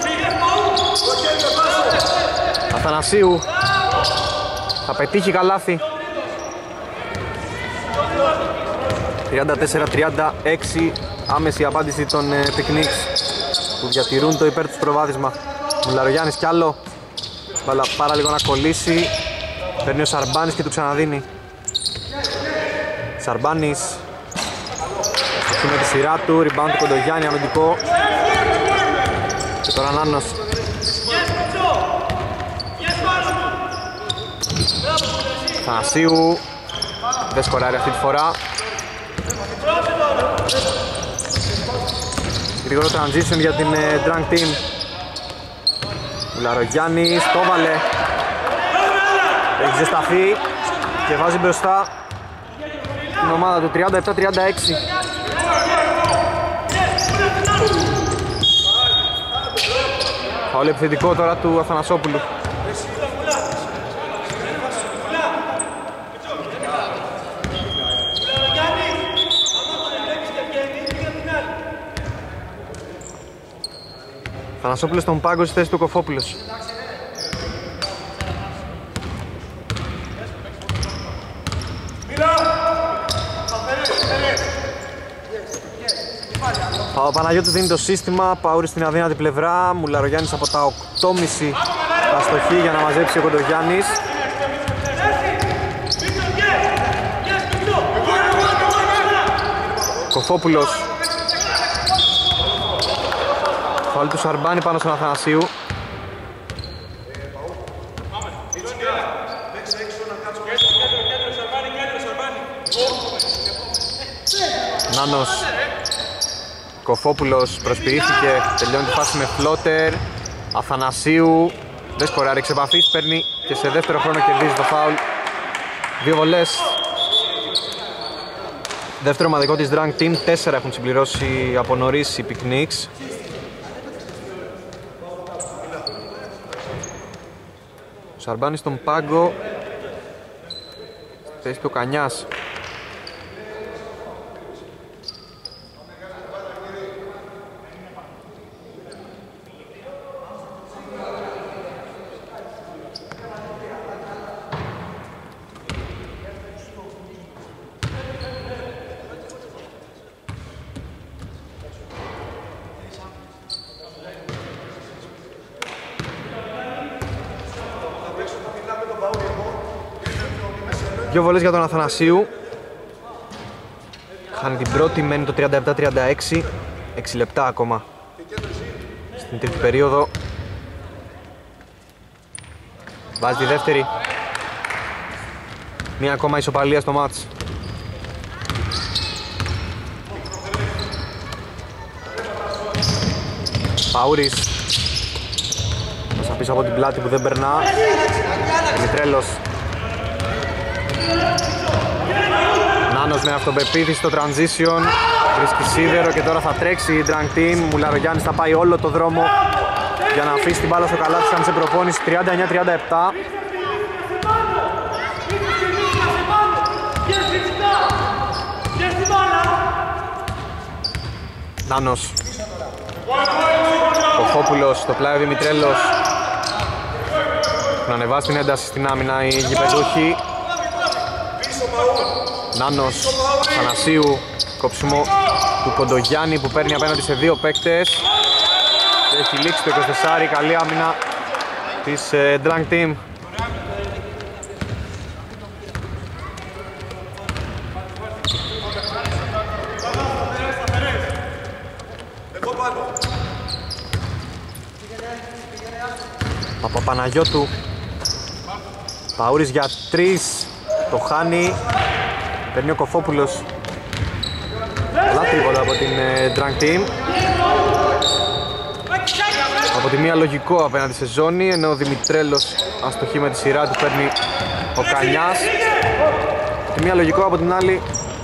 Αθανασίου θα πετύχει καλάθι. τριάντα τέσσερα τριάντα έξι, άμεση απάντηση των ε, Picnics που διατηρούν το υπέρ τους προβάδισμα. Μουλαρογιάννης κι άλλο. Βάλα πάρα λίγο να κολλήσει. Παίρνει ο Σαρμπάνης και του ξαναδίνει. Σαρμπάνης εκεί με τη σειρά του. Rebound του Κοντογιάννη, αμυντικό. Και τώρα Νάνος. Θανασίου. Δεν σκοράρει αυτή τη φορά. Γρήγορο transition για την uh, Drunk Team. Μουλαρογιάννης το βάλε. Έχει ζεσταθεί και βάζει μπροστά την ομάδα του τριάντα επτά τριάντα έξι. Φάουλ επιθετικό τώρα του Αθανασόπουλου. Αθανασόπουλος στον πάγκο στη θέση του Κοφόπουλος. Ο Παναγιώτης δίνει το σύστημα, Παούρης στην αδύνατη πλευρά, Μουλαρογιάννης από τα οκτώ κόμμα πέντε τα στοχή για να μαζέψει ο Κοντογιάννης. Κοφόπουλος. Φάουλ του Σαρμπάνη πάνω στον Αθανασίου. Νάνος. Κοφόπουλος προσποιήθηκε, τελειώνει τη φάση με φλότερ. Αθανασίου δεν σκοράρει εξ επαφής, παίρνει και σε δεύτερο χρόνο κερδίζει το φάουλ. Δύο βολές. Δεύτερο ομαδικό της Drunk Team, τέσσερα έχουν συμπληρώσει από νωρίς οι Picnics. Ο Σαρμπάνης στον πάγκο, θέση του Κανιάς. Δύο βολές για τον Αθανασίου. Χάνει την πρώτη, μένει το τριάντα επτά τριάντα έξι. έξι λεπτά ακόμα στην τρίτη περίοδο. Βάζει τη δεύτερη. Μία ακόμα ισοπαλία στο μάτς. Παούρης. Μέσα πίσω από την πλάτη που δεν περνά. Δημητρέλος. Νάνος με αυτοπεποίθηση στο transition. Βρίσκει σίδερο και τώρα θα τρέξει η Drunk Team. Μουλαρογιάννης θα πάει όλο το δρόμο για να αφήσει την μπάλα στο καλάθι σαν σε προπόνηση. τριάντα εννιά τριάντα επτά. Νάνος. Κοφόπουλος στο πλάι ο Δημητρέλος. Να ανεβάσει την ένταση στην άμυνα οι γηπεδούχοι. Νάνος Θανασίου, κόψιμο του Κοντογιάννη που παίρνει απέναντι σε δύο παίκτες και έχει λήξει το είκοσι τέσσερα, καλή άμυνα της ε, Drunk Team. Παπαπαναγιώτου, Παούρης για τρεις, το χάνει, παίρνει ο Κοφόπουλος. Πολλά τρίποτα από την ε, Drunk Team. Από τη μία λογικό απέναντι σε ζώνη, ενώ ο Δημητρέλος αστοχή με τη σειρά του παίρνει ο Κανιάς. Από τη μία λογικό, από την άλλη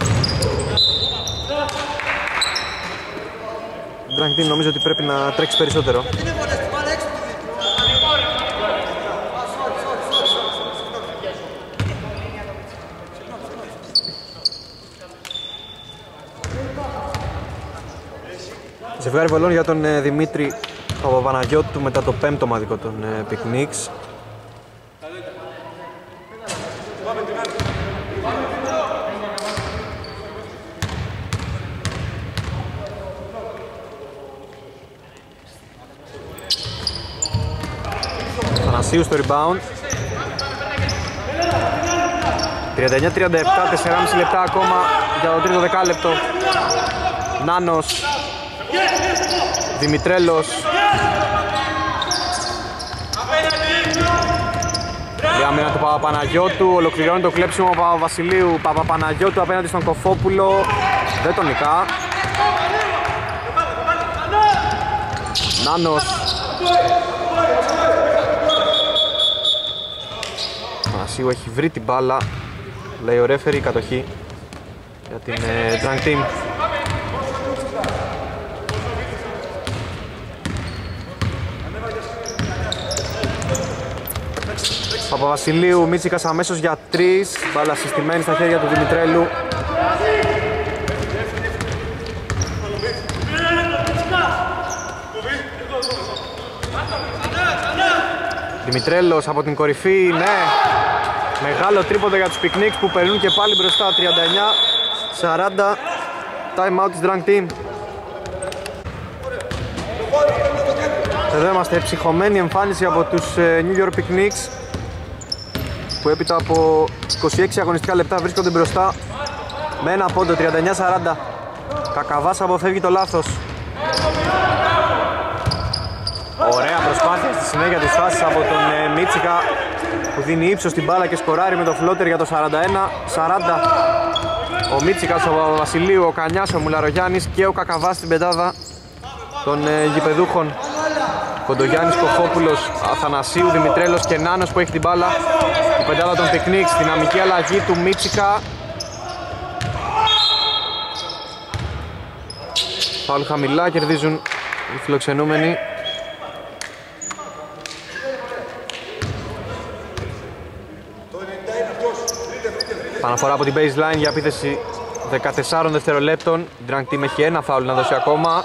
η Drunk Team νομίζω ότι πρέπει να τρέξει περισσότερο. Ζευγάρι βολών για τον ε, Δημήτρη Παπαπαναγιώτου μετά το πέμπτο μαδικό των ε, Picnics. Θανασίου στο rebound. τριάντα εννιά τριάντα επτά, τέσσερα και μισό λεπτά ακόμα για το τρίτο δεκάλεπτο. Νάνος, Δημητρέλος, η άμυνα του Παπαπαναγιώτου, ολοκληρώνει το κλέψιμο ο Παπαβασιλείου. Παπαπαναγιώτου απέναντι στον Κοφόπουλο, δεν τον νικά. Νάνος, Πανασίου έχει βρει την μπάλα, λέει ο ρέφερη, κατοχή για την ε, Drunk Team. Παπαβασιλείου, Μίτσικας αμέσως για τρεις, μπάλα συστημένη στα χέρια του Δημητρέλου. Δημητρέλος από την κορυφή, ναι, μεγάλο τρίποντο για τους Picnics που περνούν και πάλι μπροστά, τριάντα εννιά σαράντα, time out της Drunk Team. Εδώ είμαστε, ψυχωμένη εμφάνιση από τους New York Picnics που έπειτα από είκοσι έξι αγωνιστικά λεπτά βρίσκονται μπροστά με ένα πόντο, τριάντα εννιά σαράντα. Κακαβάς αποφεύγει το λάθος. Ωραία προσπάθεια στη συνέχεια της φάσης από τον ε, Μίτσικα που δίνει ύψος στην μπάλα και σκοράρει με το φλότερ για το σαράντα ένα σαράντα. Ο Μίτσικας, ο Βασιλείου, ο Κανιάς, ο Μουλαρογιάννης και ο Κακαβάς στην πεντάδα των ε, γηπεδούχων. Κοντογιάννης, Κοφόπουλος, Αθανασίου, Δημητρέλος και Νάνος που έχει την μπάλα. Η πεντάδα των Picnics, δυναμική αλλαγή του Μίτσικα. Φάουλ χαμηλά, κερδίζουν οι φιλοξενούμενοι. Παναφορά από την baseline για επίθεση δεκατεσσάρων δευτερολέπτων. Η Drunk Team έχει ένα φάουλ να δώσει ακόμα.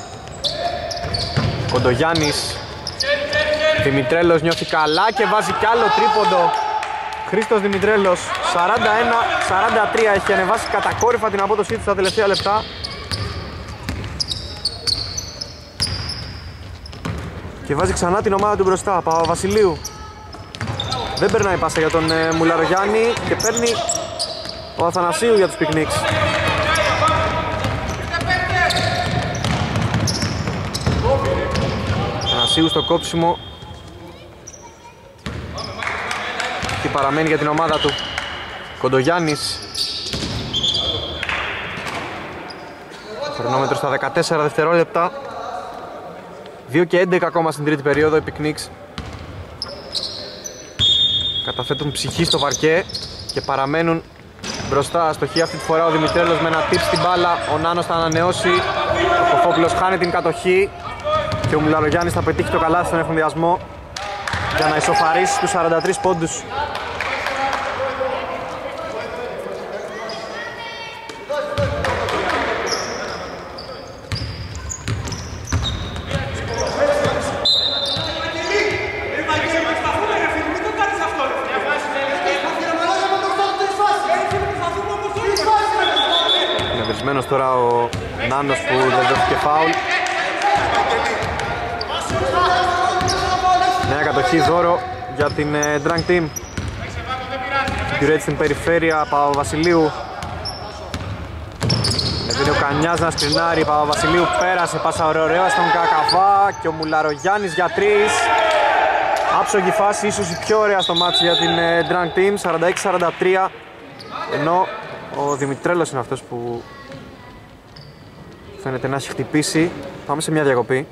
Κοντογιάννης, Δημητρέλος νιώθει καλά και βάζει κι άλλο τρίποντο. Χρήστος Δημητρέλος, σαράντα ένα σαράντα τρία, έχει ανεβάσει κατακόρυφα την απόδοσή του στα τελευταία λεπτά. Και βάζει ξανά την ομάδα του μπροστά, Παπαβασιλείου. Δεν περνάει πάσα για τον ε, Μουλαρογιάννη και παίρνει ο Αθανασίου για τους Picnics. Αθανασίου στο κόψιμο και παραμένει για την ομάδα του. Κοντογιάννης. Χρονόμετρο στα δεκατέσσερα δευτερόλεπτα. δύο και έντεκα ακόμα στην τρίτη περίοδο. Οι Picnics καταθέτουν ψυχή στο βαρκέ και παραμένουν μπροστά. Αστοχή αυτή τη φορά ο Δημητρέλος με ένα τύπ στην μπάλα. Ο Νάνος θα ανανεώσει. Ο Κοφόπουλος χάνει την κατοχή και ο Μουλαρογιάννης θα πετύχει το καλάθι στον εφοδιασμό για να ισοφαρίσει τους σαράντα τρεις πόντους. Κουρασμένος τώρα ο Νάνος που δεν δόθηκε φάουλ. Νέα κατοχή δώρο για την Drunk Team. Συγκυρεύει στην περιφέρεια Παπαβασιλείου. Έβγαινε ο Κανιάς να σκρινάρει, Παπαβασιλείου πέρασε, πάσα ωραία ωραία στον Κακαβά και ο Μουλαρογιάννης για τρεις. Άψογη φάση, ίσως η πιο ωραία στο μάτσο για την Drunk Team, σαράντα έξι σαράντα τρία, ενώ ο Δημητρέλος είναι αυτός που φαίνεται να έχει χτυπήσει. Πάμε σε μια διακοπή.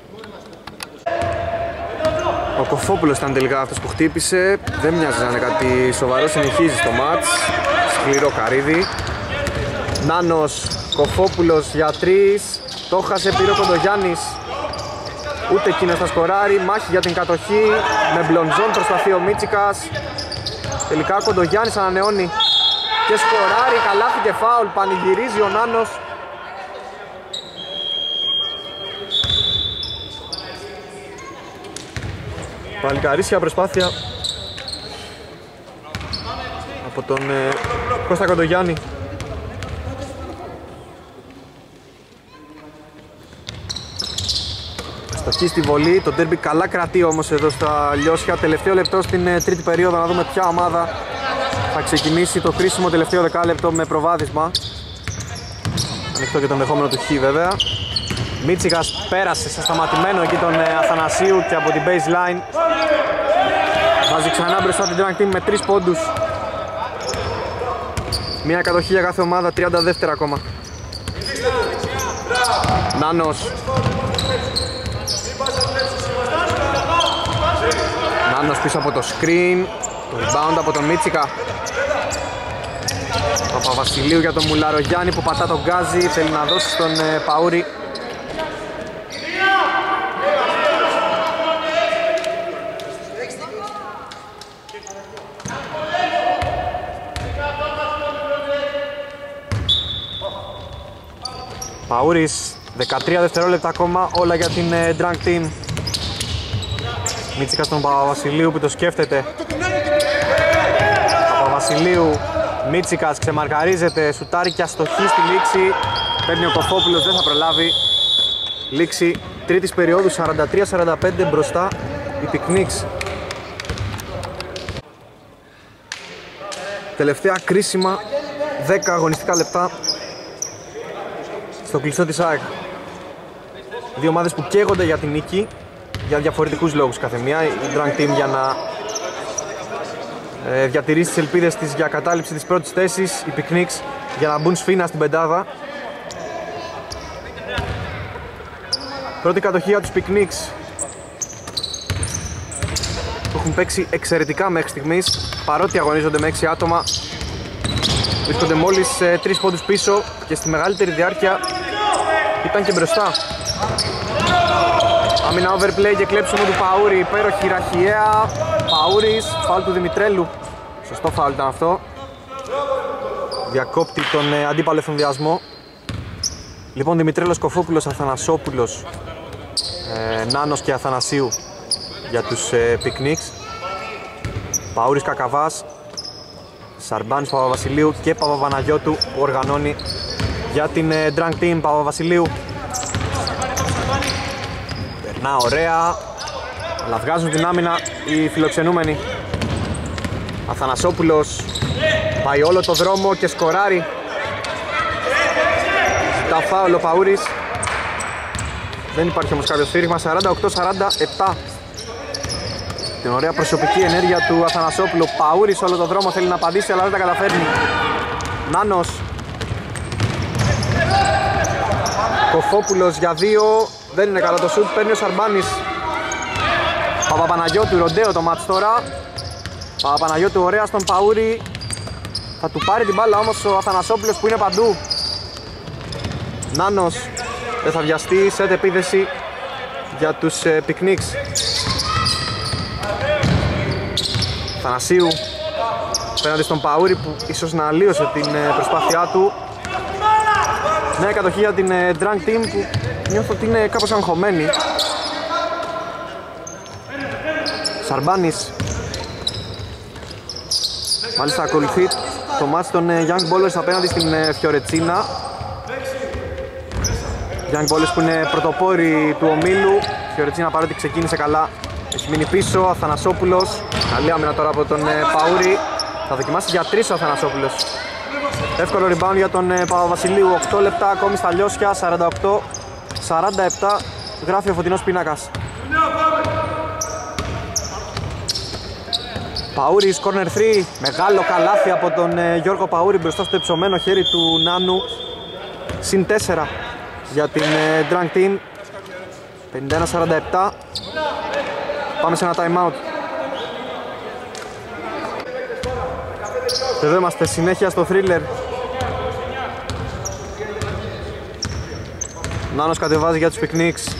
Ο Κοφόπουλος ήταν τελικά αυτός που χτύπησε, δεν μοιάζει να είναι κάτι σοβαρό, συνεχίζει στο μάτς, σκληρό καρύδι. Νάνος, Κοφόπουλος για τρεις, το χάσε, πήρε ο Κοντογιάννης, ούτε εκείνος θα σκοράρει, μάχη για την κατοχή, με μπλονζόν προσπαθεί ο Μίτσικας, τελικά ο Κοντογιάννης ανανεώνει και σκοράρει, καλάθι και φάουλ, πανηγυρίζει ο Νάνος. Παλικαρίσια προσπάθεια από τον ε, Κώστα Κοντογιάννη. Αστοχή στη βολή, το ντέρμπι καλά κρατεί όμως εδώ στα Λιώσια. Τελευταίο λεπτό στην ε, τρίτη περίοδο, να δούμε ποια ομάδα θα ξεκινήσει το κρίσιμο τελευταίο δεκάλεπτο με προβάδισμα. Ανοιχτό και το ενδεχόμενο του Χ βέβαια. Μίτσικας πέρασε σε σταματημένο εκεί τον ε, Αθανασίου και από την baseline βάζει ξανά μπροστά την Drunk Team με τρεις πόντους. Μια κατοχή για κάθε ομάδα, τριάντα δεύτερα ακόμα. Νάνος. Νάνος πίσω από το screen, το rebound από τον Μίτσικα. Παπαβασιλείου για τον Μουλαρογιάννη που πατά τον γκάζι, θέλει να δώσει στον ε, Παούρη. Παούρης, δεκατρία δευτερόλεπτα ακόμα, όλα για την ε, Drunk Team. Μίτσικας στον Παπαβασιλείου που το σκέφτεται. Παπαβασιλείου, Μίτσικας ξεμαρκαρίζεται, σουτάρει και αστοχή στη λήξη. Παίρνει ο Κοφόπουλος, δεν θα προλάβει. Λήξη τρίτης περίοδου, σαράντα τρία σαράντα πέντε μπροστά η Picnics. Τελευταία κρίσιμα δέκα αγωνιστικά λεπτά στο κλειστό της ΑΕΚ. Δύο ομάδες που καίγονται για την νίκη για διαφορετικούς λόγους καθεμία. Η Drunk Team για να ε, διατηρήσει τις ελπίδες της για κατάληψη της πρώτης θέσης, οι Picnics για να μπουν σφήνα στην πεντάδα. Πρώτη κατοχή για τους Picnics που έχουν παίξει εξαιρετικά μέχρι στιγμής, παρότι αγωνίζονται με έξι άτομα. Βρίσκονται μόλις ε, τρεις πόντους πίσω και στη μεγαλύτερη διάρκεια ήταν και μπροστά. Άμυνα overplay και κλέψιμο του Παούρη, υπέροχη ραχιαία. Παούρης, φάουλ του Δημητρέλου. Σωστό φάουλ ήταν αυτό. Διακόπτει τον ε, αντίπαλο εφημδιασμό. Λοιπόν, Δημητρέλος, Κοφόπουλος, Αθανασόπουλος, ε, Νάνος και Αθανασίου για τους ε, Picnics. Παούρης, Κακαβάς, Σαρμπάνης, Παπαβασιλείου και Παπαβαναγιώτου που οργανώνει για την ε, Drunk Team. Παπαβασιλείου περνά ωραία, αλλά βγάζουν την άμυνα οι φιλοξενούμενοι. Αθανασόπουλος πάει όλο το δρόμο και σκοράρει. Τα φάουλ ο Παούρης. Δεν υπάρχει όμως κάποιο σφύριγμα. Σαράντα οκτώ σαράντα επτά. Την ωραία προσωπική ενέργεια του Αθανασόπουλου. Παούρης όλο το δρόμο θέλει να απαντήσει, αλλά δεν τα καταφέρνει. Νάνος. Κοφόπουλος για δύο. Δεν είναι καλό το σουτ. Παίρνει ο Σαρμπάνης. Παπαπαναγιώτου, ροντέο το μάτς τώρα. Παπαπαναγιώτου ωραία στον Παούρη. Θα του πάρει την μπάλα όμως ο Αθανασόπουλος που είναι παντού. Νάνος δεν θα βιαστεί, σετ επίδεση για τους ε, Picnics. Θανασίου πέναντι στον Παούρη που ίσως να αλλίωσε την ε, προσπάθειά του. Νέα κατοχή για την ε, Drunk Team που νιώθω ότι είναι κάπως αγχωμένη. Σαρμπάνης. Μάλιστα ακολουθεί το μάτς των ε, Young Ballers απέναντι στην ε, Φιωρετσίνα. Young Boys που είναι πρωτοπόροι του ομίλου. Φιωρετσίνα παρότι ξεκίνησε καλά έχει μείνει πίσω. Αθανασόπουλος, καλή άμυνα τώρα από τον Παούρη. Θα δοκιμάσει για τρεις ο Αθανασόπουλος. Εύκολο rebound για τον Παπαβασιλείου. οκτώ λεπτά ακόμη στα λιώσια. Σαράντα οκτώ σαράντα επτά γράφει ο φωτεινός πίνακας. Παούρης, corner τρία. Μεγάλο καλάθι από τον ε, Γιώργο Παούρη μπροστά στο υψωμένο χέρι του Νάνου. Συν τέσσερα για την ε, Drunk Team. πενήντα ένα σαράντα επτά. Πάμε σε ένα time out. Εδώ είμαστε συνέχεια στο Thriller. Νάνος κατεβάζει για τους Picnics.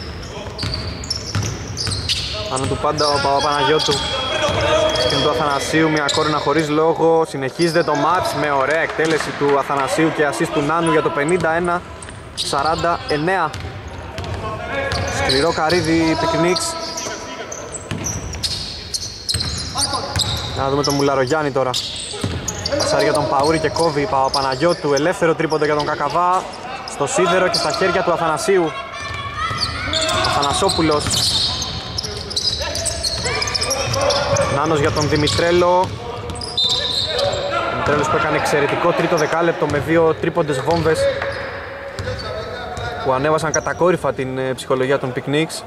Πάνω του πάντα ο Παπαπαναγιώτου. Σκηνή του Αθανασίου, μια κόρνα χωρίς λόγο. Συνεχίζεται το μάτς με ωραία εκτέλεση του Αθανασίου και assist του Νάνου για το πενήντα ένα σαράντα εννέα. Σκληρό καρύδι Picnics. Να δούμε τον Μουλαρογιάννη τώρα. Πασάρει για τον Παούρη και κόβει Παπαπαναγιώτου. Ελεύθερο τρίποντο για τον Κακαβά. Στο σίδερο και στα χέρια του Αθανασίου. Αθανασόπουλος. Νάνος για τον Δημητρέλο. Δημητρέλος που έκανε εξαιρετικό τρίτο δεκάλεπτο με δύο τρίποντες βόμβες που ανέβασαν κατακόρυφα την ψυχολογία των Picnics.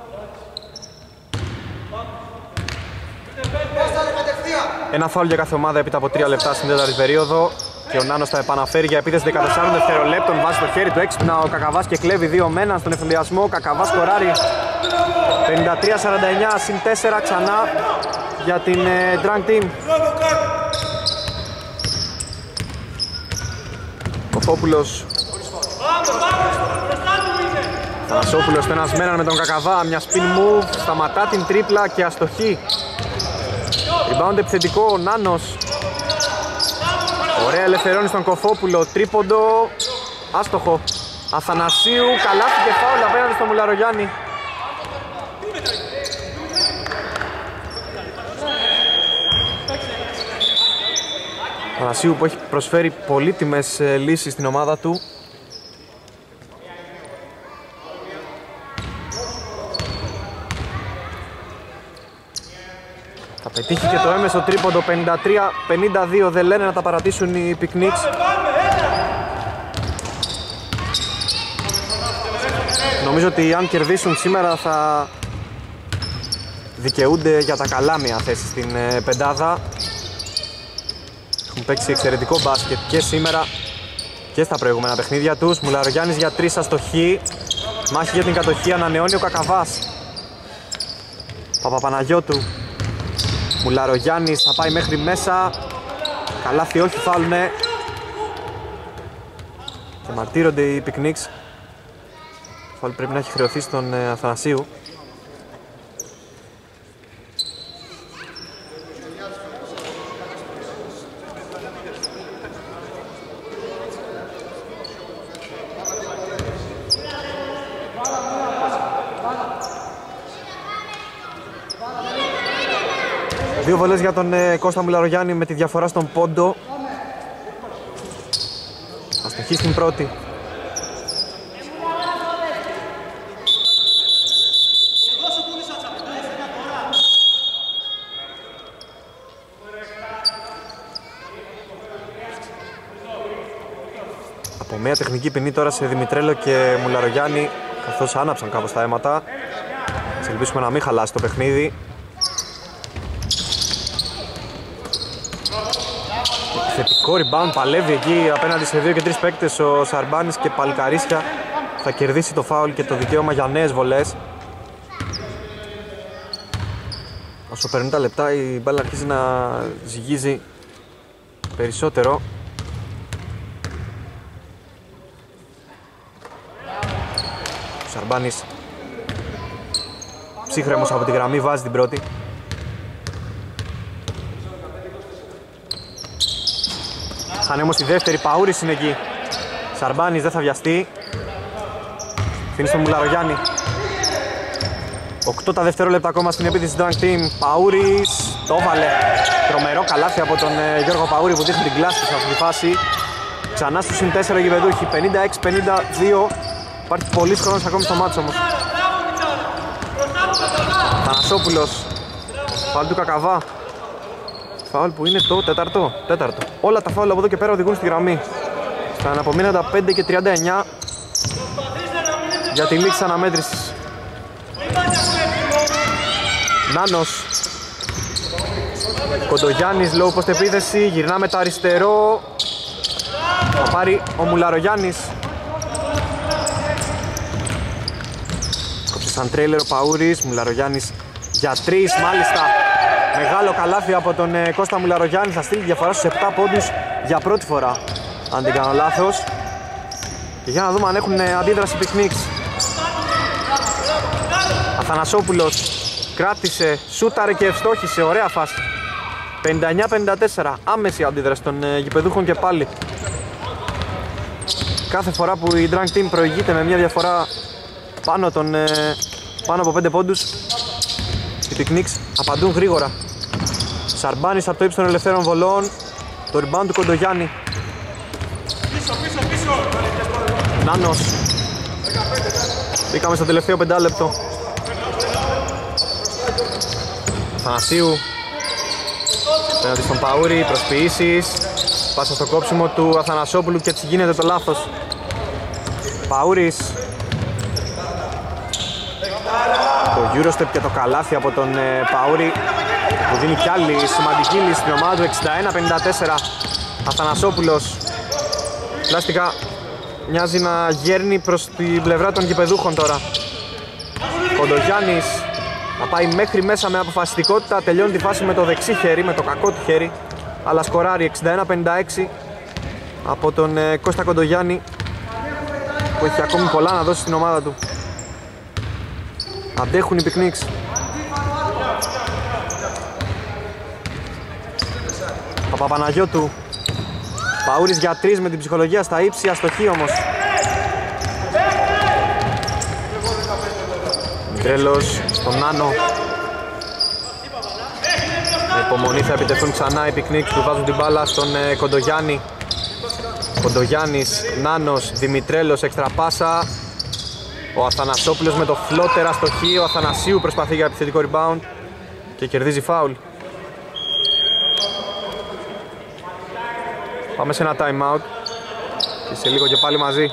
Ένα φάουλ για κάθε ομάδα έπειτα από τρία λεπτά στην τέταρτη περίοδο. Και ο Νάνος θα επαναφέρει για επίθεση δεκατεσσάρων δευτερολέπτων. Βάζει το χέρι του έξυπνα ο Κακαβάς και κλέβει δύο μένα στον εφημδιασμό. Κακαβάς σκοράρει. πενήντα τρία σαράντα εννέα συν τέσσερα ξανά για την ε, Drunk Team. Κοφόπουλος. Θανασόπουλος στενασμέναν με τον Κακαβά. Μια spin move. Σταματά την τρίπλα και αστοχή. Rebound επιθετικό ο Νάνος. Ωραία ελευθερώνει στον Κοφόπουλο. Τρίποντο. Άστοχο. Αθανασίου. Καλάθι και φάουλ απέναντι στον Μουλαρογιάννη. Αθανασίου που έχει προσφέρει πολύτιμες λύσεις στην ομάδα του. Θα πετύχει και το έμεσο τρίποντο. Πενήντα τρία πενήντα δύο. Δεν λένε να τα παρατήσουν οι Picnics. Νομίζω ότι αν κερδίσουν σήμερα θα δικαιούνται για τα καλά μια θέση στην πεντάδα. Έχουν παίξει εξαιρετικό μπάσκετ και σήμερα και στα προηγούμενα παιχνίδια τους. Μουλαρογιάννης για τρεις αστοχή. Μάχη για την κατοχή ανανεώνει ο Κακαβάς. Παπαπαναγιώτου. Μουλαρογιάννης θα πάει μέχρι μέσα. Καλάθι όχι, φάουλνε. Και μαρτύρονται οι Picnics. Φάουλ πρέπει να έχει χρεωθεί στον ε, Αθανασίου. Δύο βολές για τον ε, Κώστα Μουλαρογιάννη με τη διαφορά στον πόντο. Αστοχή στην πρώτη. Από μια τεχνική ποινή τώρα σε Δημητρέλο και Μουλαρογιάννη, καθώς άναψαν κάπως τα αίματα. Ας ελπίσουμε να μην χαλάσει το παιχνίδι. Θετικό rebound, παλεύει εκεί απέναντι σε δύο και τρεις παίκτες ο Σαρμπάνης και παλικαρίσια θα κερδίσει το φάουλ και το δικαίωμα για νέες βολές. Όσο περνούν τα λεπτά η μπάλα αρχίζει να ζυγίζει περισσότερο. Ο Σαρμπάνης ψύχρεμος από τη γραμμή βάζει την πρώτη. Χάνε όμως τη δεύτερη, Παούρης είναι εκεί. Σαρμπάνης δεν θα βιαστεί. Αφήνει στον Μουλαρογιάννη. οκτώ τα δευτερόλεπτα ακόμα στην επίθεση του Drunk Team. Παούρης το έβαλε. Τρομερό καλάθι από τον ε, Γιώργο Παούρη που δείχνει την κλάση του σε αυτή τη φάση. Ξανά στους συν τέσσερα γηπεδούχοι. πενήντα έξι πενήντα δύο. Υπάρχει πολύς χρόνος ακόμη στο μάτσο όμως. Θανασόπουλος. Φάουλ του Κακαβά. Φάουλ που είναι το τέταρτο. τέταρτο. Όλα τα φάουλ από εδώ και πέρα οδηγούν στη γραμμή. Στα αναπομείναντα πέντε και τριάντα εννιά για τη λήξη αναμέτρησης. Νάνος. Κοντογιάννης low post επίθεση. Γυρνά με το αριστερό. Θα πάρει ο Μουλαρογιάννης. Κόψε σαν τρέιλερ ο Παούρης. Μουλαρογιάννης για τρεις μάλιστα. Μεγάλο καλάθι από τον ε, Κώστα Μουλαρογιάννη. Θα στείλει διαφορά στους επτά πόντους για πρώτη φορά, αν δεν κάνω λάθος. Και για να δούμε αν έχουν ε, αντίδραση Picnics. Αθανασόπουλος κράτησε, σούταρε και ευστόχησε. Ωραία φάση. πενήντα εννιά πενήντα τέσσερα. Άμεση αντίδραση των ε, γηπεδούχων και πάλι. Κάθε φορά που η Drunk Team προηγείται με μια διαφορά πάνω, τον, ε, πάνω από πέντε πόντους, οι Picnics απαντούν γρήγορα. Σαρμπάνης από το ύψος των ελευθέρων βολών. Το rebound του Κοντογιάννη. Πίσω, πίσω, πίσω. Νάνος. Μπήκαμε στο τελευταίο πεντάλεπτο. Θανασίου. Πέναντι στον Παούρη, προσποιήσεις. Πάσα στο κόψιμο του Αθανασόπουλου και έτσι γίνεται το λάθος. Παούρης. Το Eurostep και το καλάθι από τον ε, Παούρη που δίνει κι άλλη σημαντική λύση στην ομάδα του. Εξήντα ένα πενήντα τέσσερα. Αθανασόπουλος πλάστικα μοιάζει να γέρνει προς την πλευρά των γηπεδούχων τώρα. Κοντογιάννης θα πάει μέχρι μέσα με αποφασιστικότητα. Τελειώνει τη φάση με το δεξί χέρι, με το κακό του χέρι, αλλά σκοράρει. Εξήντα ένα πενήντα έξι από τον ε, Κώστα Κοντογιάννη, που έχει ακόμη πολλά να δώσει στην ομάδα του. Αντέχουν οι Picnics. Παπαπαναγιώτου. Παούρης για τρεις με την ψυχολογία στα ύψη, αστοχή όμως. Τρέλος στον Νάνο. Με υπομονή θα επιτεθούν ξανά οι Picnics που βάζουν την μπάλα στον ε, Κοντογιάννη. Κοντογιάννης, Νάνος, Δημητρέλος, έξτρα πάσα. Ο Αθανασόπουλος με το φλότερ, αστοχή. Ο Αθανασίου προσπαθεί για επιθετικό rebound και κερδίζει φάουλ. Πάμε σε ένα time out και σε λίγο και πάλι μαζί.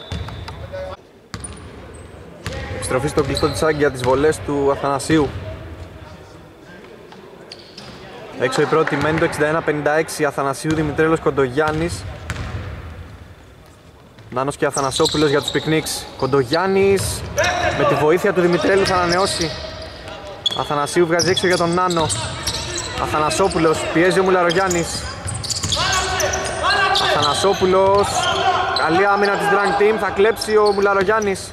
Επιστροφή στο κλειστό της Άγκη για τις βολές του Αθανασίου. Έξω η πρώτη, μένει το εξήντα ένα πενήντα έξι. Αθανασίου, Δημητρέλος, Κοντογιάννης. Νάνος και Αθανασόπουλος για τους Picnics. Κοντογιάννης με τη βοήθεια του Δημητρέλου θα ανανεώσει. Αθανασίου βγάζει έξω για τον Νάνο. Αθανασόπουλος, πιέζει ο Μουλαρογιάννης. Αθανασόπουλος, καλή άμυνα της Drunk Team, θα κλέψει ο Μουλαρογιάννης.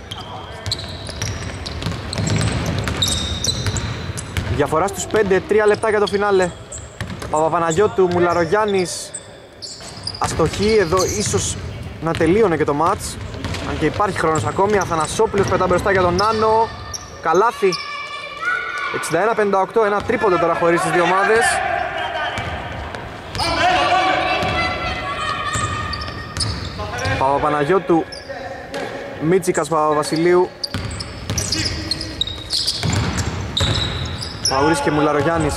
Διαφορά στους πέντε, τρία λεπτά για το φινάλε. Παπαπαναγιώτου, Μουλαρογιάννης, αστοχή, εδώ ίσως να τελείωνε και το μάτς, αν και υπάρχει χρόνος ακόμη. Αθανασόπουλος πετά μπροστά για τον Νάνο, καλάθι. εξήντα ένα πενήντα οκτώ, ένα τρίποντο τώρα χωρίς τις δύο ομάδες. Παπαπαναγιώτου, Μίτσικας, Παπαβασιλείου, Παούρης και Μουλαρογιάννης.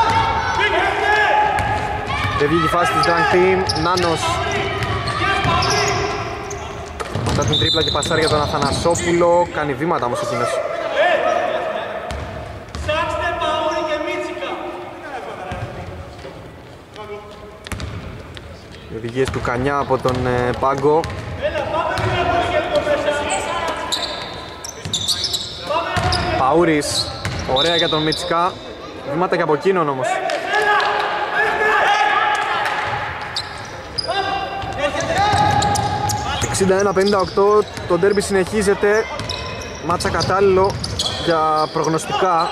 Δεν βγήκε η φάση της Drunk Team. Νάνος μετά την τρίπλα και πασάρει για τον Αθανασόπουλο. Κάνει βήματα όμως εκείνος. Οι οδηγίες του Κανιά από τον ε, Πάγκο. Παούρης, ωραία για τον Μιτσικά. Βήματα και από εκείνον όμως. εξήντα ένα πενήντα οκτώ, το ντέρμπι συνεχίζεται. Μάτσα κατάλληλο για προγνωστικά.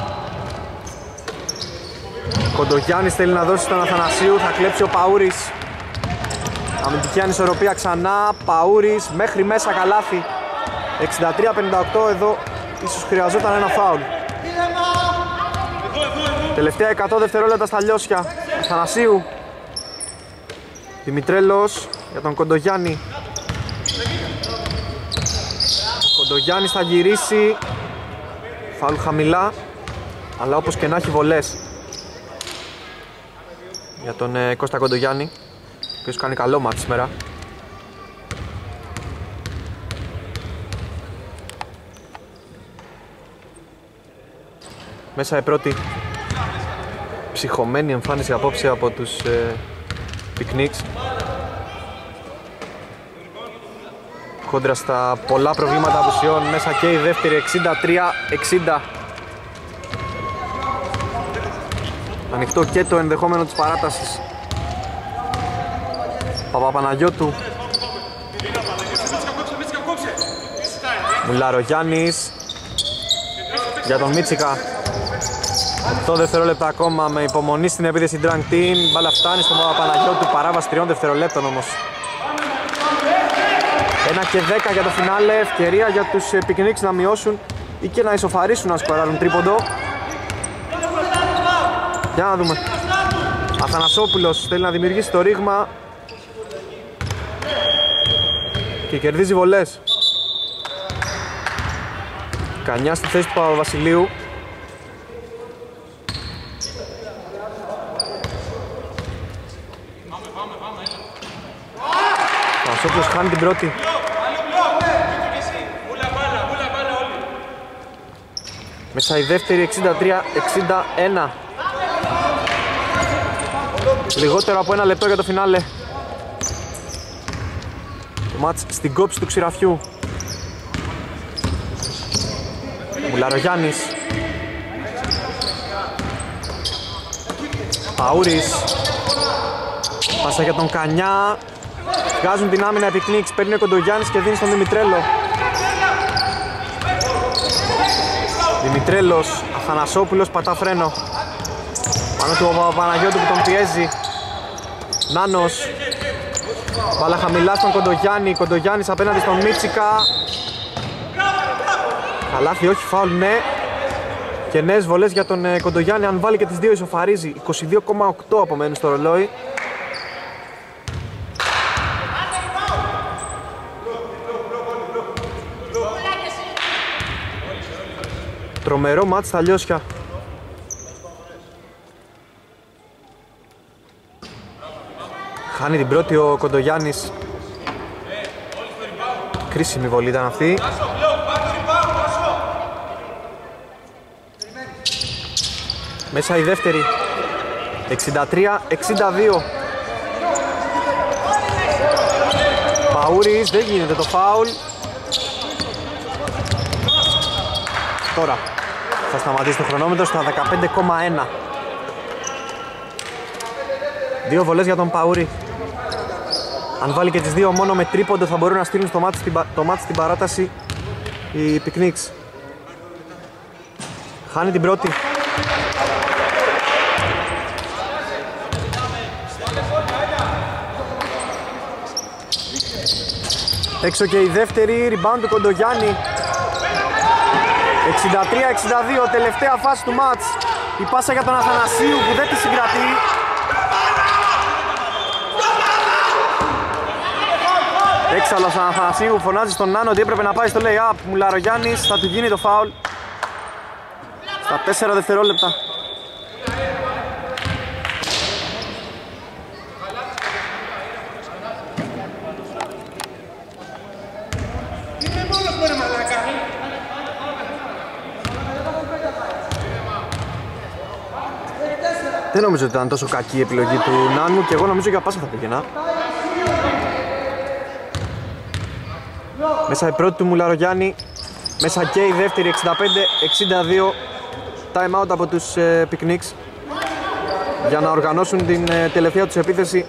Κοντογιάννης θέλει να δώσει στον Αθανασίου, θα κλέψει ο Παούρης. Αμυντική ανισορροπία ξανά, Παούρης μέχρι μέσα, καλάθι. εξήντα τρία πενήντα οκτώ, εδώ ίσως χρειαζόταν ένα φάουλ. Τελευταία εκατό δευτερόλεπτα στα λιώσια. Αθανασίου, Δημητρέλος για τον Κοντογιάννη. Κοντογιάννης θα γυρίσει. Φάουλ χαμηλά, αλλά όπως και να έχει βολές για τον ε, Κώστα Κοντογιάννη, ο οποίος κάνει καλό μάτς σήμερα. Μέσα η πρώτη ψυχωμένη εμφάνιση απόψε από τους ε, Picnics, κόντρα στα πολλά προβλήματα απουσιών. Μέσα και η δεύτερη, εξήντα τρία εξήντα. Ανοιχτό και το ενδεχόμενο της παράτασης. Παπαπαναγιώτου, Μουλαρογιάννης για τον Μίτσικα. οκτώ δευτερόλεπτα ακόμα με υπομονή στην επίθεση Drunk Team. Μπάλα φτάνει στον Παπαπαναγιώτου, παράβαση τριών δευτερολέπτων όμως. ένα και δέκα για το φινάλε, ευκαιρία για τους Picnics να μειώσουν ή και να ισοφαρίσουν, να σκοράρουν τρίποντο. Για να δούμε. Αθανασόπουλος θέλει να δημιουργήσει το ρήγμα και κερδίζει βολές. Κανιά στη θέση του Παπαβασιλείου. Αθανασόπουλος χάνει την πρώτη. Μέσα η δεύτερη, εξήντα τρία εξήντα ένα. Λιγότερο από ένα λεπτό για το φινάλε. Το μάτς στην κόψη του ξηραφιού. Μουλαρογιάννης, Παούρης, πάσα για τον Κανιά. Βγάζουν την άμυνα οι Picnics, παίρνει ο Κοντογιάννης και δίνει στον Δημητρέλο. Δημητρέλος, Αθανασόπουλος πατά φρένο. Πάνω του ο Παναγιώτου που τον πιέζει. Νάνος, μπάλα χαμηλά στον Κοντογιάννη. Κοντογιάννης απέναντι στον Μίτσικα. Καλάθι, όχι, φάουλ, ναι. Και νέες βολές για τον ε, Κοντογιάννη. Αν βάλει και τις δύο ισοφαρίζει. είκοσι δύο κόμμα οκτώ απομένουν στο ρολόι. Τρομερό μάτς στα Λιώσια. Χάνει την πρώτη ο Κοντογιάννης. Κρίσιμη βολή ήταν αυτή. Μέσα η δεύτερη, εξήντα τρία εξήντα δύο. Παούρης, δεν γίνεται το φάουλ. Τώρα θα σταματήσει το χρονόμετρο στα δεκαπέντε κόμμα ένα. Δύο βολές για τον Παούρη. Αν βάλει και τις δύο μόνο με τρίποντο θα μπορούν να στείλουν στο μάτι, το μάτι στην παράταση οι Picnics. Χάνει την πρώτη. Έξω και η δεύτερη, rebound του Κοντογιάννη. εξήντα τρία εξήντα δύο, τελευταία φάση του μάτς. Η πάσα για τον Αθανασίου που δεν τη συγκρατεί. Έξαλλος ο Αθανασίου, φωνάζει στον Νάνο ότι έπρεπε να πάει στο lay-up. Μουλαρογιάννης, θα του γίνει το φάουλ στα τέσσερα δευτερόλεπτα. Δεν νομίζω ότι ήταν τόσο κακή η επιλογή του Νάνου και εγώ νομίζω για πάσα θα πήγαινα. Μέσα η πρώτη του Μουλαρογιάννη, μέσα και η δεύτερη, εξήντα πέντε εξήντα δύο. Time out από τους ε, Picnics για να οργανώσουν την ε, τελευταία τους επίθεση,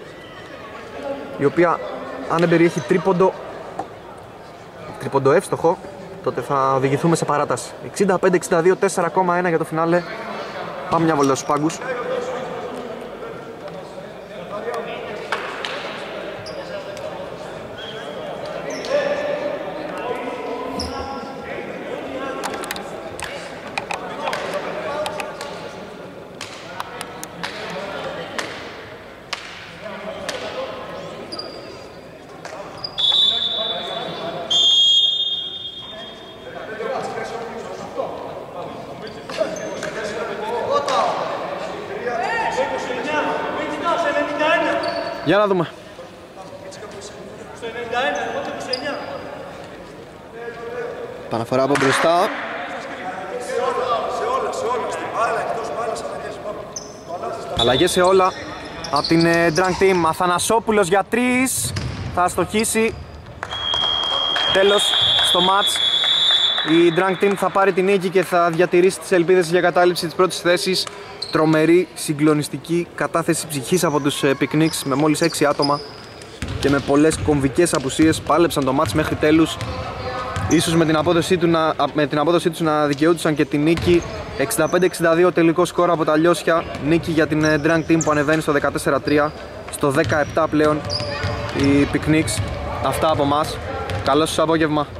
η οποία αν δεν περιέχει τρίποντο, τρίποντο εύστοχο, τότε θα οδηγηθούμε σε παράταση. εξήντα πέντε εξήντα δύο, τέσσερα κόμμα ένα για το φινάλε. Πάμε μια βολή στους πάγκους. Για να δούμε. Παναφορά από μπροστά. Αλλαγές σε όλα από την Drunk Team. Αθανασόπουλος για τρεις. Θα αστοχίσει. Τέλος στο match. Η Drunk Team θα πάρει την νίκη και θα διατηρήσει τις ελπίδες για κατάληψη της πρώτης θέσης. Τρομερή, συγκλονιστική κατάθεση ψυχής από τους Picnics με μόλις έξι άτομα και με πολλές κομβικές απουσίες. Πάλεψαν το match μέχρι τέλους. Ίσως με την απόδοσή, του να, με την απόδοσή τους να δικαιούτουσαν και την νίκη. εξήντα πέντε εξήντα δύο τελικό σκορ από τα Λιώσια. Νίκη για την Drunk Team που ανεβαίνει στο δεκατέσσερα τρία. Στο δεκαεπτά πλέον οι Picnics. Αυτά από μας. Καλό σας απόγευμα.